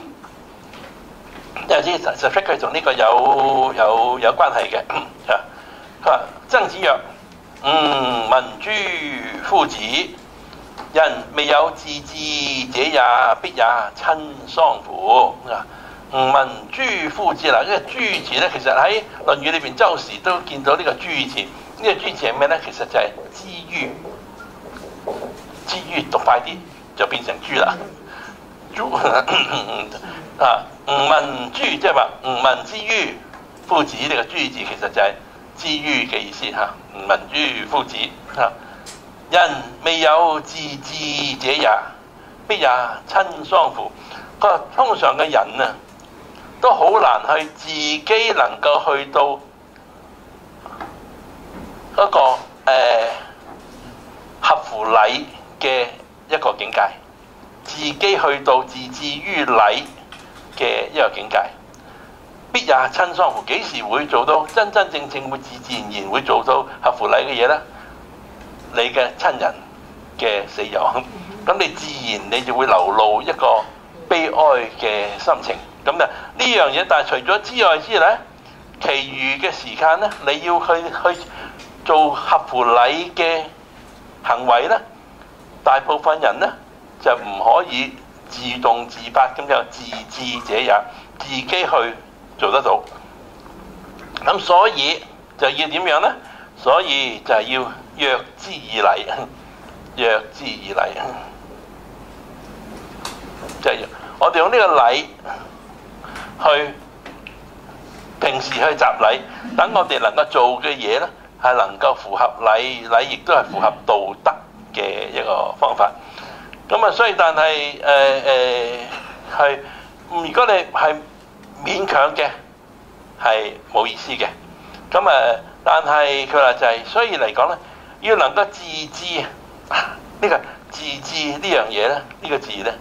因為呢17句同呢個有關係嘅。佢話曾子曰：聞諸夫子。人未有自治者也，必也親喪乎？聞諸夫子嗱，呢個諸字咧，其實喺《論語》裏邊周時都見到呢個諸字。呢個諸字係咩咧？其實就係之於，之於讀快啲就變成豬啦。豬聞諸即係話聞之於夫子，呢個諸字其實就係之於嘅意思嚇。聞諸夫子人未有自治者也，必也親喪乎？ 佢話通常嘅人啊，都好難去自己能夠去到嗰個合乎禮嘅一個境界，自己去到自治於禮嘅一個境界。必也親喪乎，幾時會做到真真正正會自自然然會做到合乎禮嘅嘢呢？你嘅親人嘅死咗，咁你自然你就會流露一個悲哀嘅心情。咁呢樣嘢，但係除咗之外之呢，其餘嘅時間呢，你要去做合乎禮嘅行為呢，大部分人呢就唔可以自動自發咁樣自治者也，自己去做得到。咁所以就要點樣呢？所以就係要約之以禮，約之以禮，即係我哋用呢個禮去平時去集禮，等我哋能夠做嘅嘢呢，係能夠符合禮，禮亦都係符合道德嘅一個方法。咁啊，所以但係係，如果你係勉強嘅，係冇意思嘅。咁但係佢話就係，所以嚟講咧，要能夠自治呢個自治呢樣嘢咧，呢個字咧，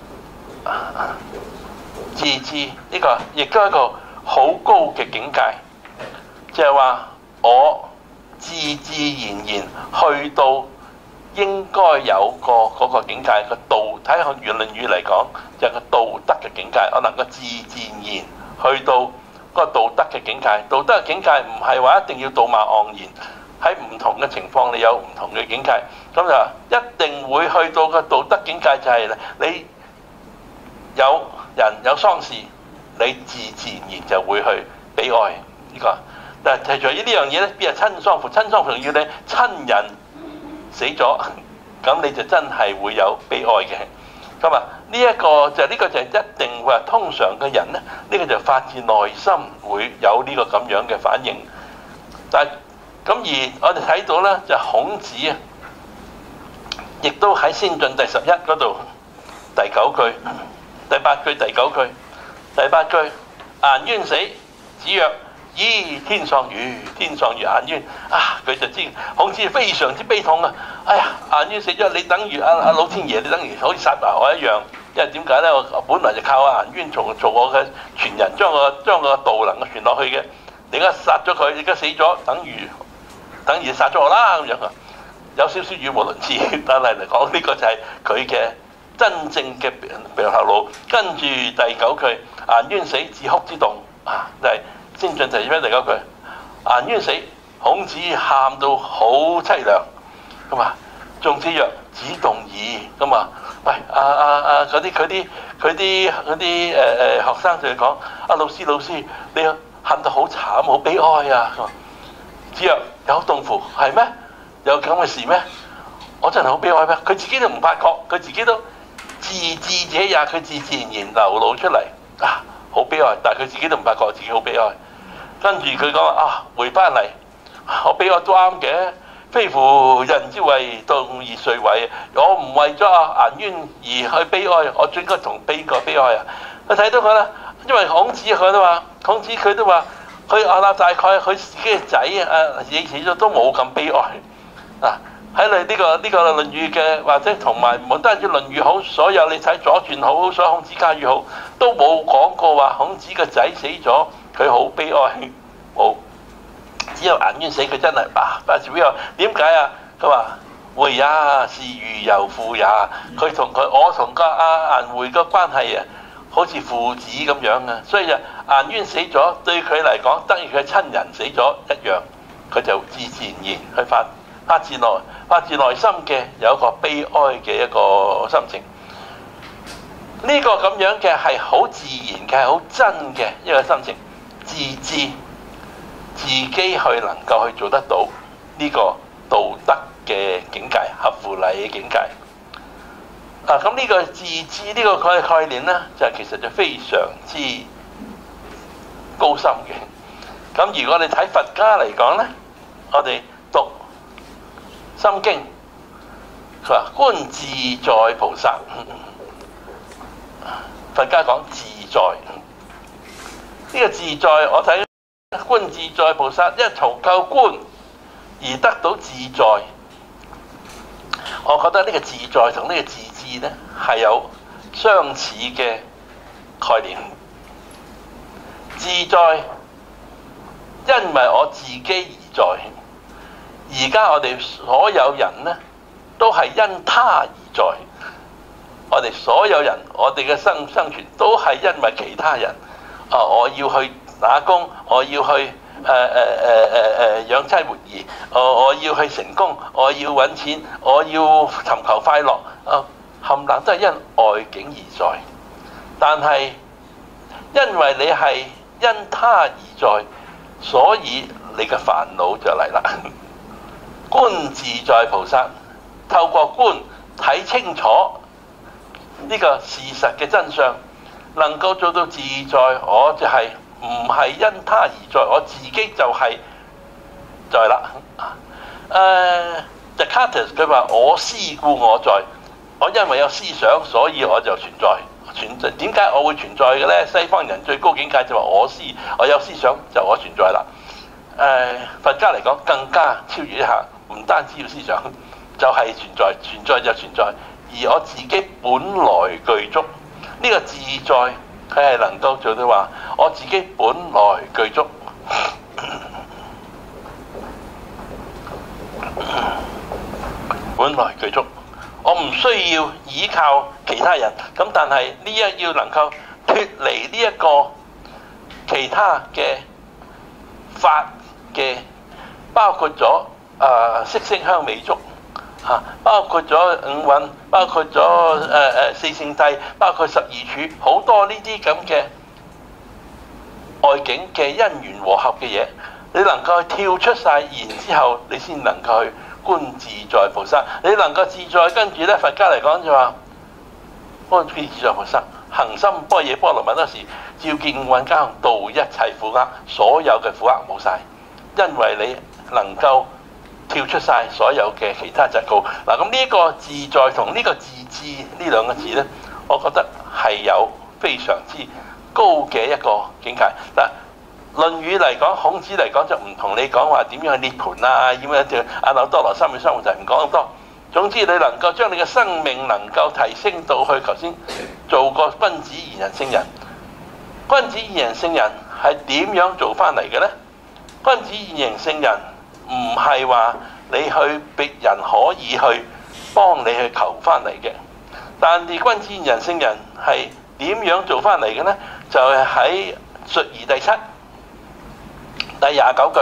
自治呢個亦都係一個好高嘅境界，就係話我自自然然去到應該有嗰個境界個道，睇下《論語》嚟講，就係個道德嘅境界，我能夠自自然然去到個道德嘅境界。道德嘅境界唔係話一定要道貌岸然，喺唔同嘅情況你有唔同嘅境界，咁就一定會去到個道德境界，就係你有人有喪事，你自自然然就會去悲哀呢個。但係除咗呢樣嘢咧，邊係親喪乎？親喪乎要你親人死咗，咁你就真係會有悲哀嘅。咁啊，呢個就一定話通常嘅人咧，呢個就發自內心會有呢個咁樣嘅反應。但係咁而我哋睇到咧，就孔子啊，亦都喺《先進》第11嗰度第9句、第8句、第9句、第8句，顏淵死，子曰：咦，天喪予，天喪予顏淵啊！佢就知孔子非常之悲痛啊！哎呀，顏淵死咗，你等於阿老天爺，你等於好似殺埋我一樣。因為點解咧？我本來就靠阿顏淵做我嘅傳人，將個道能夠傳落去嘅。你而家殺咗佢，而家死咗，等於殺咗我啦咁樣啊！有少少語無倫次，但係嚟講呢個就係佢嘅真正嘅背後路。跟住第9句，顏淵死，自哭之動啊！就係先進第11第9句，顏淵死，孔子喊到好凄涼咁啊！仲子曰：子動矣咁啊！喂，嗰啲學生就講：老師，你喊到好慘，好悲哀啊！子曰：有動乎？係咩？有咁嘅事咩？我真係好悲哀咩？佢自己都唔發覺，佢自己都自治者也，佢自自然然流露出嚟啊！好悲哀，但係佢自己都唔發覺自己好悲哀。跟住佢講話回翻嚟，我悲哀都啱嘅。非乎人之為，動而誰為？我唔為咗顏淵而去悲哀，我應該同悲哀啊！佢睇到佢啦，因為孔子佢都話，佢大概佢自己嘅仔死咗都冇咁悲哀啊！喺你呢個《論語》嘅，或者同埋唔單止《論語》好，所有你睇《左傳》好，所有孔子家語好，都冇講過話孔子個仔死咗佢好悲哀，冇。只有顏淵死，佢真係點解啊？佢話：回也，是如由父也。我同個顏回嘅關係啊，好似父子咁樣啊。所以就顏淵死咗，對佢嚟講，等於佢親人死咗一樣，佢就自自然然去發自內心嘅有一個悲哀嘅一個心情。呢個咁樣嘅係好自然嘅，係好真嘅一個心情，自己去能夠去做得到呢個道德嘅境界，合乎禮嘅境界。咁呢個自治呢個概念呢，就其實就非常之高深嘅。咁如果你睇佛家嚟講呢，我哋讀《心經》，佢話觀自在菩薩， 佛家講自在。呢個自在，我睇觀自在菩薩，因為從救觀而得到自在。我覺得呢個自在同呢個自治呢係有相似嘅概念。自在，因為我自己而在。而家我哋所有人呢，都係因他而在。我哋所有人，我哋嘅生存都係因為其他人。我要去打工，我要去養妻活兒，我要去成功，我要揾錢，我要尋求快樂，冚唪唥都係因外境而在。但係因為你係因他而在，所以你嘅煩惱就嚟啦。觀自在菩薩透過觀睇清楚呢個事實嘅真相，能夠做到自在，我就係唔係因他而在，我自己就係在啦。Descartes 佢話我思故我在，我因為有思想，所以我就存在。點解我會存在嘅呢？西方人最高境界就話我有思想就我存在啦。佛家嚟講更加超越一下，唔單止要思想，就係存在，存在就存在，而我自己本來具足。呢個自在，佢係能夠做到話，我自己本來具足，本來具足，我唔需要依靠其他人。咁但係呢一要能夠脫離呢一個其他嘅法嘅，包括咗色聲香味觸。包括咗五蘊，包括咗四聖諦，包括十二處，好多呢啲咁嘅外境嘅因緣和合嘅嘢，你能夠跳出晒，然之後你先能夠去觀自在菩薩。你能夠自在，跟住咧佛家嚟講就話，觀自在菩薩行深般若波羅蜜多時，照見五蘊皆空，度一切苦厄，所有嘅苦厄冇晒，因為你能夠跳出晒所有嘅其他雜垢。嗱，咁呢一個自在同呢個自治呢兩個字呢，我覺得係有非常之高嘅一個境界。嗱，《論語》嚟講，孔子嚟講就唔同你講話點樣去涅槃啊，點樣叫阿耨多羅三昧生活，就唔講咁多。總之你能夠將你嘅生命能夠提升到去頭先做個君子賢人聖人。君子賢人聖人係點樣做翻嚟嘅呢？君子賢人聖人唔係話你去別人可以去幫你去求翻嚟嘅，但係君子賢人聖人係點樣做翻嚟嘅呢？就係喺述而第七第29句，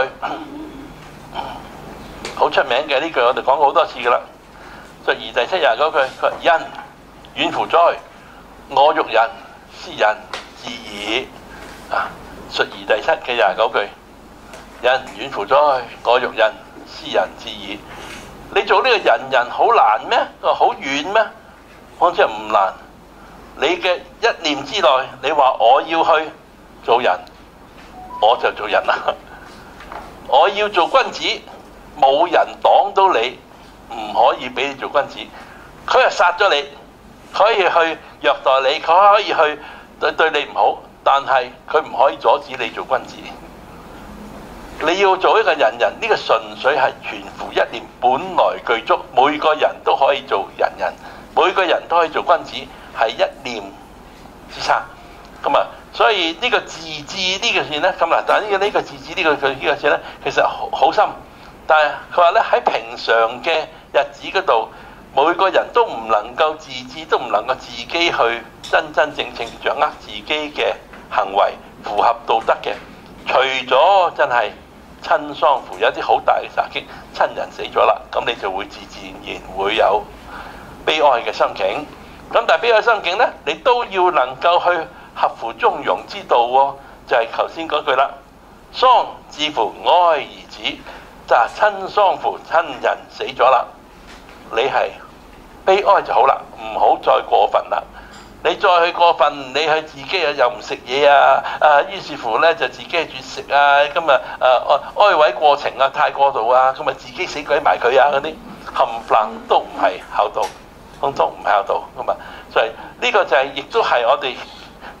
好出名嘅呢句，我哋講過好多次噶啦。述而第七29句，佢話因遠乎哉，我欲人，斯人至矣。述而第七嘅29句。因遠乎哉，我欲人，斯人至矣。你做呢個人好難咩？好遠咩？我真係唔難。你嘅一念之內，你話我要去做人，我就做人啦。我要做君子，冇人擋到你，唔可以俾你做君子。佢係殺咗你，佢可以去虐待你，佢可以去對你唔好，但係佢唔可以阻止你做君子。你要做一個人，呢個純粹係全乎一念，本來具足，每個人都可以做人，每個人都可以做君子，係一念之差。咁啊，所以呢個自治呢個事呢，咁嗱，但係呢個自治呢個事呢，其實好深。但係佢話呢，喺平常嘅日子嗰度，每個人都唔能夠自治，都唔能夠自己去真正掌握自己嘅行為，符合道德嘅，除咗真係親喪父有啲好大嘅襲擊，親人死咗啦，咁你就會自然會有悲哀嘅心境。咁但係悲哀心境呢，你都要能夠去合乎中庸之道喎，就係頭先嗰句啦。喪自乎哀而止，就係親喪父親人死咗啦，你係悲哀就好啦，唔好再過分啦。你再去過分，你去自己又唔食嘢於是乎呢就自己去絕食咁哀毀過程太過度咁自己死鬼埋佢嗰啲冚唪唥都唔係孝道，通通唔係孝道咁所以呢個就係亦都係我哋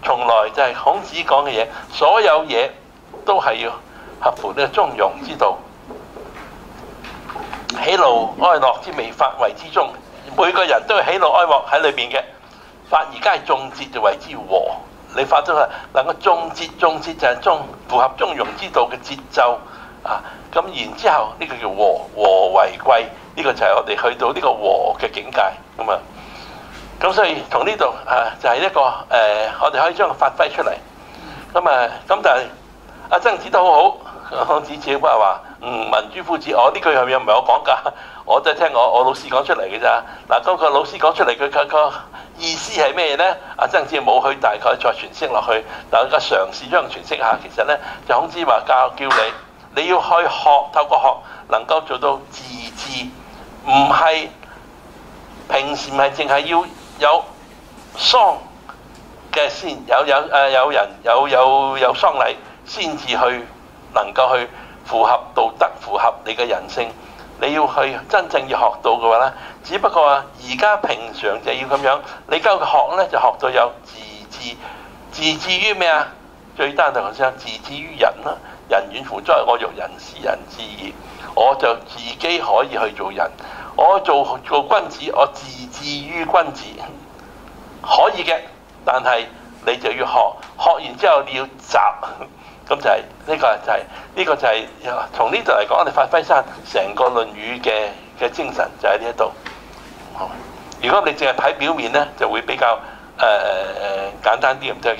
從來就係孔子講嘅嘢，所有嘢都係要合乎呢個中庸之道。喜怒哀樂之味，法為之中。每個人都有喜怒哀樂喺裏邊嘅。法而皆眾節就為之和。你發咗係能夠眾節就係符合中庸之道嘅節奏啊。咁然之後呢個叫和，和為貴。呢個就係我哋去到呢個和嘅境界咁啊。咁所以從呢度就係一個我哋可以將佢發揮出嚟。咁但係阿曾子都好好，孔子只不過話民諸夫子，我呢句係咪唔係我講㗎？我都係聽我老師講出嚟嘅咋。嗱，嗰個老師講出嚟，佢個意思係咩咧？阿曾子冇去大概再詮釋落去，但係佢嘗試將佢詮釋下。其實咧，就孔子話叫你要去學，透過學能夠做到自治，唔係平時唔係淨係要有喪嘅先有人有喪禮先至去能夠去符合道德，符合你嘅人性。你要去真正要學到嘅話咧，只不過而家平常就要咁樣。你教佢學咧，就學到有自治。自治於咩啊？最單就講先，自治於人啦。人遠乎哉，我欲人是人之矣。我就自己可以去做人。我做君子，我自治於君子，可以嘅。但係你就要學，學完之後你要習。咁就係呢個就係從呢度嚟講，我哋發揮翻成個《論語》嘅精神，就喺呢一度。如果你淨係睇表面咧，就會比較簡單啲咁多嘅。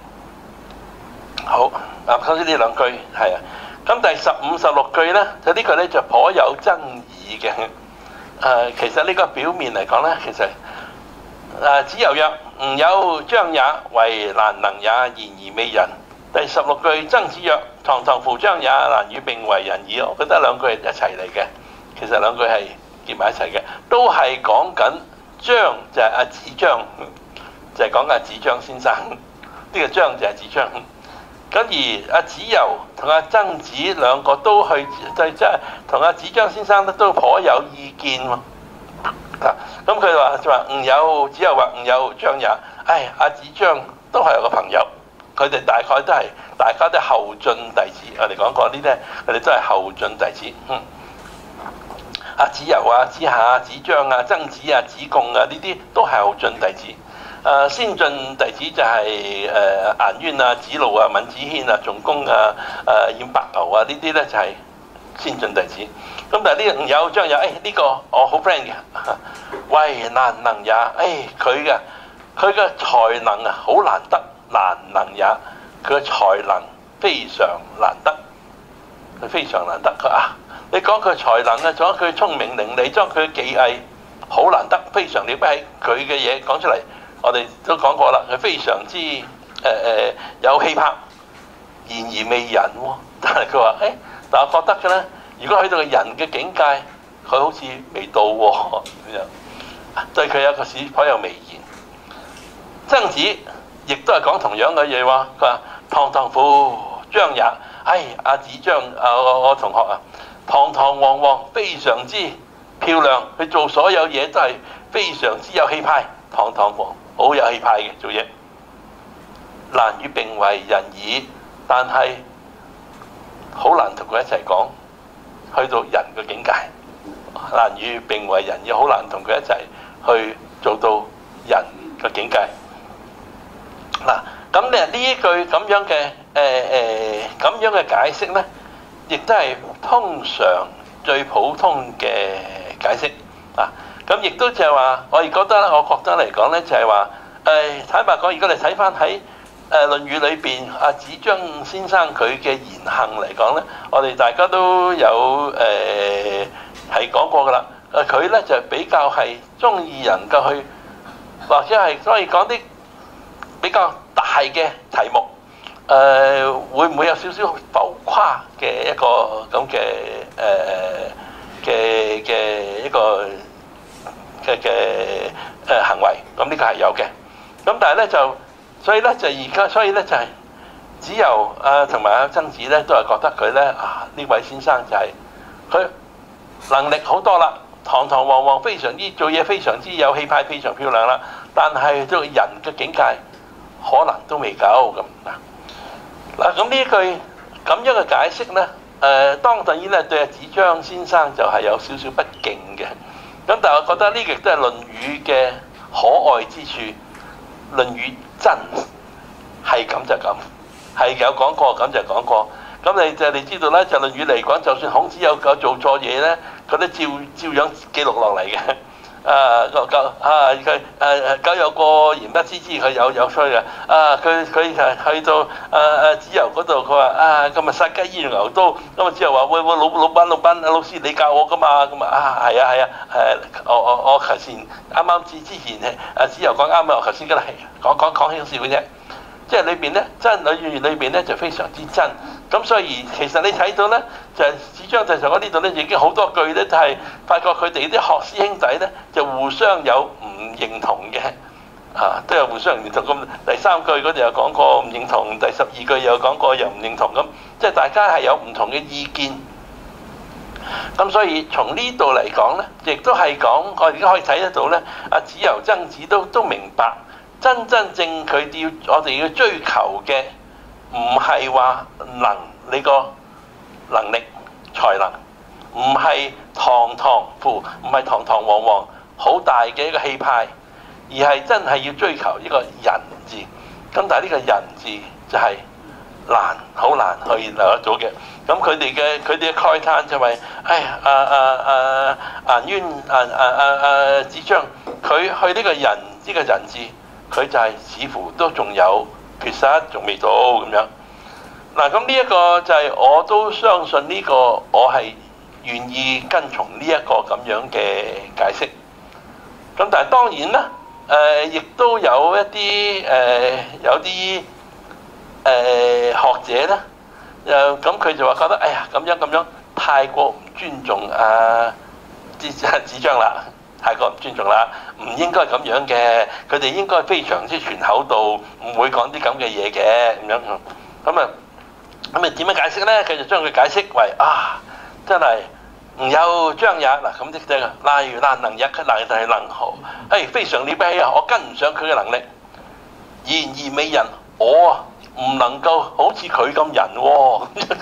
好，首先呢兩句係啊。咁第15、16句咧，就呢個咧就頗有爭議嘅。其實呢個表面嚟講咧，其實子游曰：吾有將也，為難能也，言而未仁。第16句，曾子曰：堂堂乎將也，難與並為仁矣。我覺得兩句係一齊嚟嘅，其實兩句係結埋一齊嘅，都係講緊張就係阿子張，就係講阿子張先生。呢個張就係子張。咁而阿子游同阿曾子兩個都去，即係同阿子張先生咧都頗有意見喎。咁佢就話吾有，子游話吾有將也。阿子張都係我個朋友。佢哋大概都係大家都係後進弟子，我哋講過呢啲，佢哋都係後進弟子。阿子游啊、子夏、子張啊、曾子啊、子貢啊，呢啲都係後進弟子。先進弟子就係顏淵啊、子路啊、閔子騫啊、仲弓啊、冉伯牛啊，呢啲咧就係先進弟子。咁但係呢個吾有將也，呢個我好 friend 嘅，為難能也，佢嘅才能啊好難得。難能也，佢嘅才能非常難得，佢非常難得。你講佢才能啊，仲有佢聰明伶俐，將佢嘅技藝好難得，非常了不起。佢嘅嘢講出嚟，我哋都講過啦，佢非常之有氣魄，言而未仁喎。但係佢話但我覺得嘅咧，如果去到個人嘅境界，佢好似未到喎咁樣，對佢有個頗有微言。曾子亦都係講同樣嘅嘢喎，佢話堂堂乎將也，阿子張我同學啊，堂堂皇皇，非常之漂亮，佢做所有嘢都係非常之有氣派，堂堂皇，好有氣派嘅做嘢，難與並為仁矣。但係好難同佢一齊講，去到人嘅境界，難與並為仁矣，好難同佢一齊去做到人嘅境界。嗱，咁咧呢一句咁樣嘅解釋咧，亦都係通常最普通嘅解釋啊。咁亦都就係話，我覺得嚟講咧，就係話坦白講，如果你睇翻喺《論語》裏邊，阿子張先生佢嘅言行嚟講咧，我哋大家都有係講過噶啦。佢咧就比較係中意人嘅去，或者係可以講啲比較大嘅題目，會唔會有少少浮誇嘅一個咁嘅一個行為？咁呢個係有嘅。咁但係咧所以咧就係子游同埋阿曾子咧都係覺得佢咧呢位先生就係佢能力好多啦，堂堂皇皇，非常之做嘢非常之有氣派，非常漂亮啦。但係做人嘅境界可能都未夠咁嗱。咁呢句咁樣嘅解釋咧，當然咧對阿子張先生就係有少少不敬嘅。咁但係我覺得呢個亦都係《論語》嘅可愛之處，《論語》真係咁就咁，係有講過咁就講過。咁你知道咧，就《論語》嚟講，就算孔子有做錯嘢咧，佢都照樣記錄落嚟嘅。狗有過焉不知之，佢有吹嘅。佢去到子游嗰度，佢話今日殺雞焉用牛刀。咁啊子游話喂老闆，老師你教我噶嘛？咁係啊，我頭先啱之前子游講啱啊，我頭先嗰度講輕笑嘅啫。即係裏邊咧，真裏邊咧就非常之真。咁所以其實你睇到咧，就係子張就講呢度咧，已經好多句咧，就係發覺佢哋啲學師兄弟咧，就互相有唔認同嘅，都有互相唔認同。咁第3句嗰度又講過唔認同，第12句又講過又唔認同咁，即係大家係有唔同嘅意見。咁所以從呢度嚟講咧，亦都係講我而家可以睇得到咧，阿子游曾子都明白。真正我哋要追求嘅唔係話你個能力才能，唔係堂堂皇皇好大嘅一個氣派，而係真係要追求一個仁字。咁但係呢個仁字就係好難去留得到嘅。咁佢哋嘅慨嘆就係、子張佢去呢個仁字。佢就係似乎都仲有缺失，仲未到咁樣。嗱，咁呢一個就係我都相信呢個，我係願意跟從呢一個咁樣嘅解釋。咁但係當然啦，亦都有一啲學者咧，咁佢就話覺得，哎呀咁樣太過唔尊重子張啦。太過唔尊重啦，唔應該咁樣嘅。佢哋應該非常之全口道，唔會講啲咁嘅嘢嘅咁樣。咁你點樣解釋咧？佢就將佢解釋為真係吾有張也嗱，咁即係例如難能也，佢難就係能好，非常了不起啊！我跟唔上佢嘅能力，然而美人，我唔能夠好似佢咁人喎。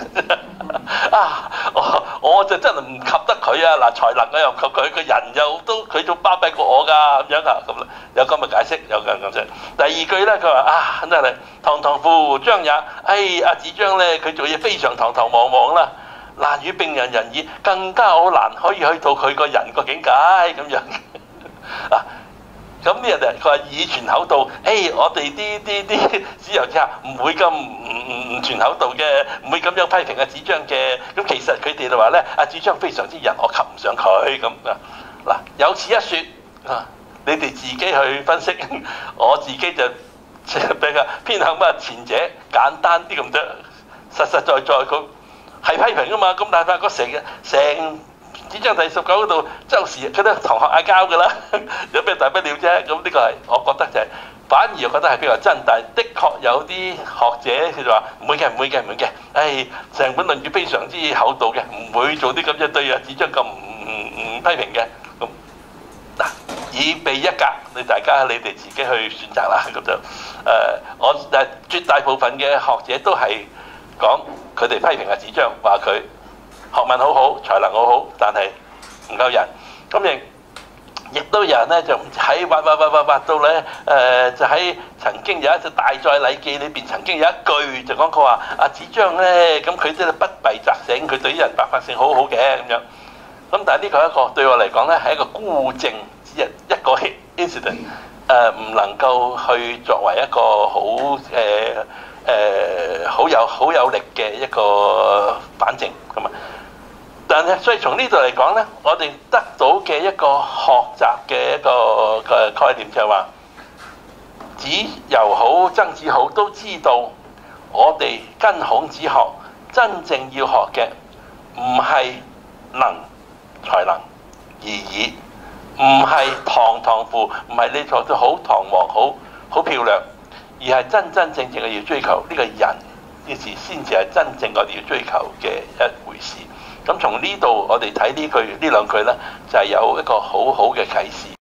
我就真係唔及得佢啊！嗱，才能我又唔及佢，個人又都佢仲巴閉過我㗎咁樣啊！咁有咁嘅解釋，有咁嘅解釋。第二句咧，佢話真係堂堂夫張也，阿子張咧，佢做嘢非常堂堂皇皇啦，難與並人仁義，更加好難可以去到佢個人個境界咁樣嗱。咁呢人佢話以全口道，我哋啲子游之下唔會咁唔全口道嘅，唔會咁樣批評阿子張嘅。咁其實佢哋就話咧，阿子張非常之仁，我及唔上佢咁啊。嗱，有此一説你哋自己去分析，我自己就比較偏向前者，簡單啲咁啫。實在佢係批評㗎嘛，咁但係發覺成子張第19嗰度，周時佢都同學嗌交㗎啦，有咩大不了啫？咁呢個係我覺得就係、反而我覺得係比較真，但係的確有啲學者佢就話唔會嘅，成本論語非常之厚道嘅，唔會做啲咁嘅對阿子張咁唔批評嘅。咁嗱，以備一格，你哋自己去選擇啦。咁就絕大部分嘅學者都係講佢哋批評阿子張，話佢學問好好，才能好好，但係唔夠人。咁亦都有人咧就喺挖到咧就喺曾經有一隻大在禮記裏邊曾經有一句就講佢話阿子張咧，咁佢真係不弊責醒，佢對啲人白髮性好好嘅咁樣。咁但係呢個係一個對我嚟講咧係一個孤證，只係一個 incident，唔能夠去作為一個好有力嘅一個反證咁啊。但係，所以從呢度嚟講咧，我哋得到嘅一個學習嘅一個概念就係話，子游好、曾子好都知道，我哋跟孔子學，真正要學嘅唔係才能而已，唔係堂父，唔係你做到好堂皇、好漂亮，而係真正嘅要追求呢個人嘅事，先至係真正我哋要追求嘅一回事。咁從呢度我哋睇呢兩句咧，就係有一個好好嘅啟示。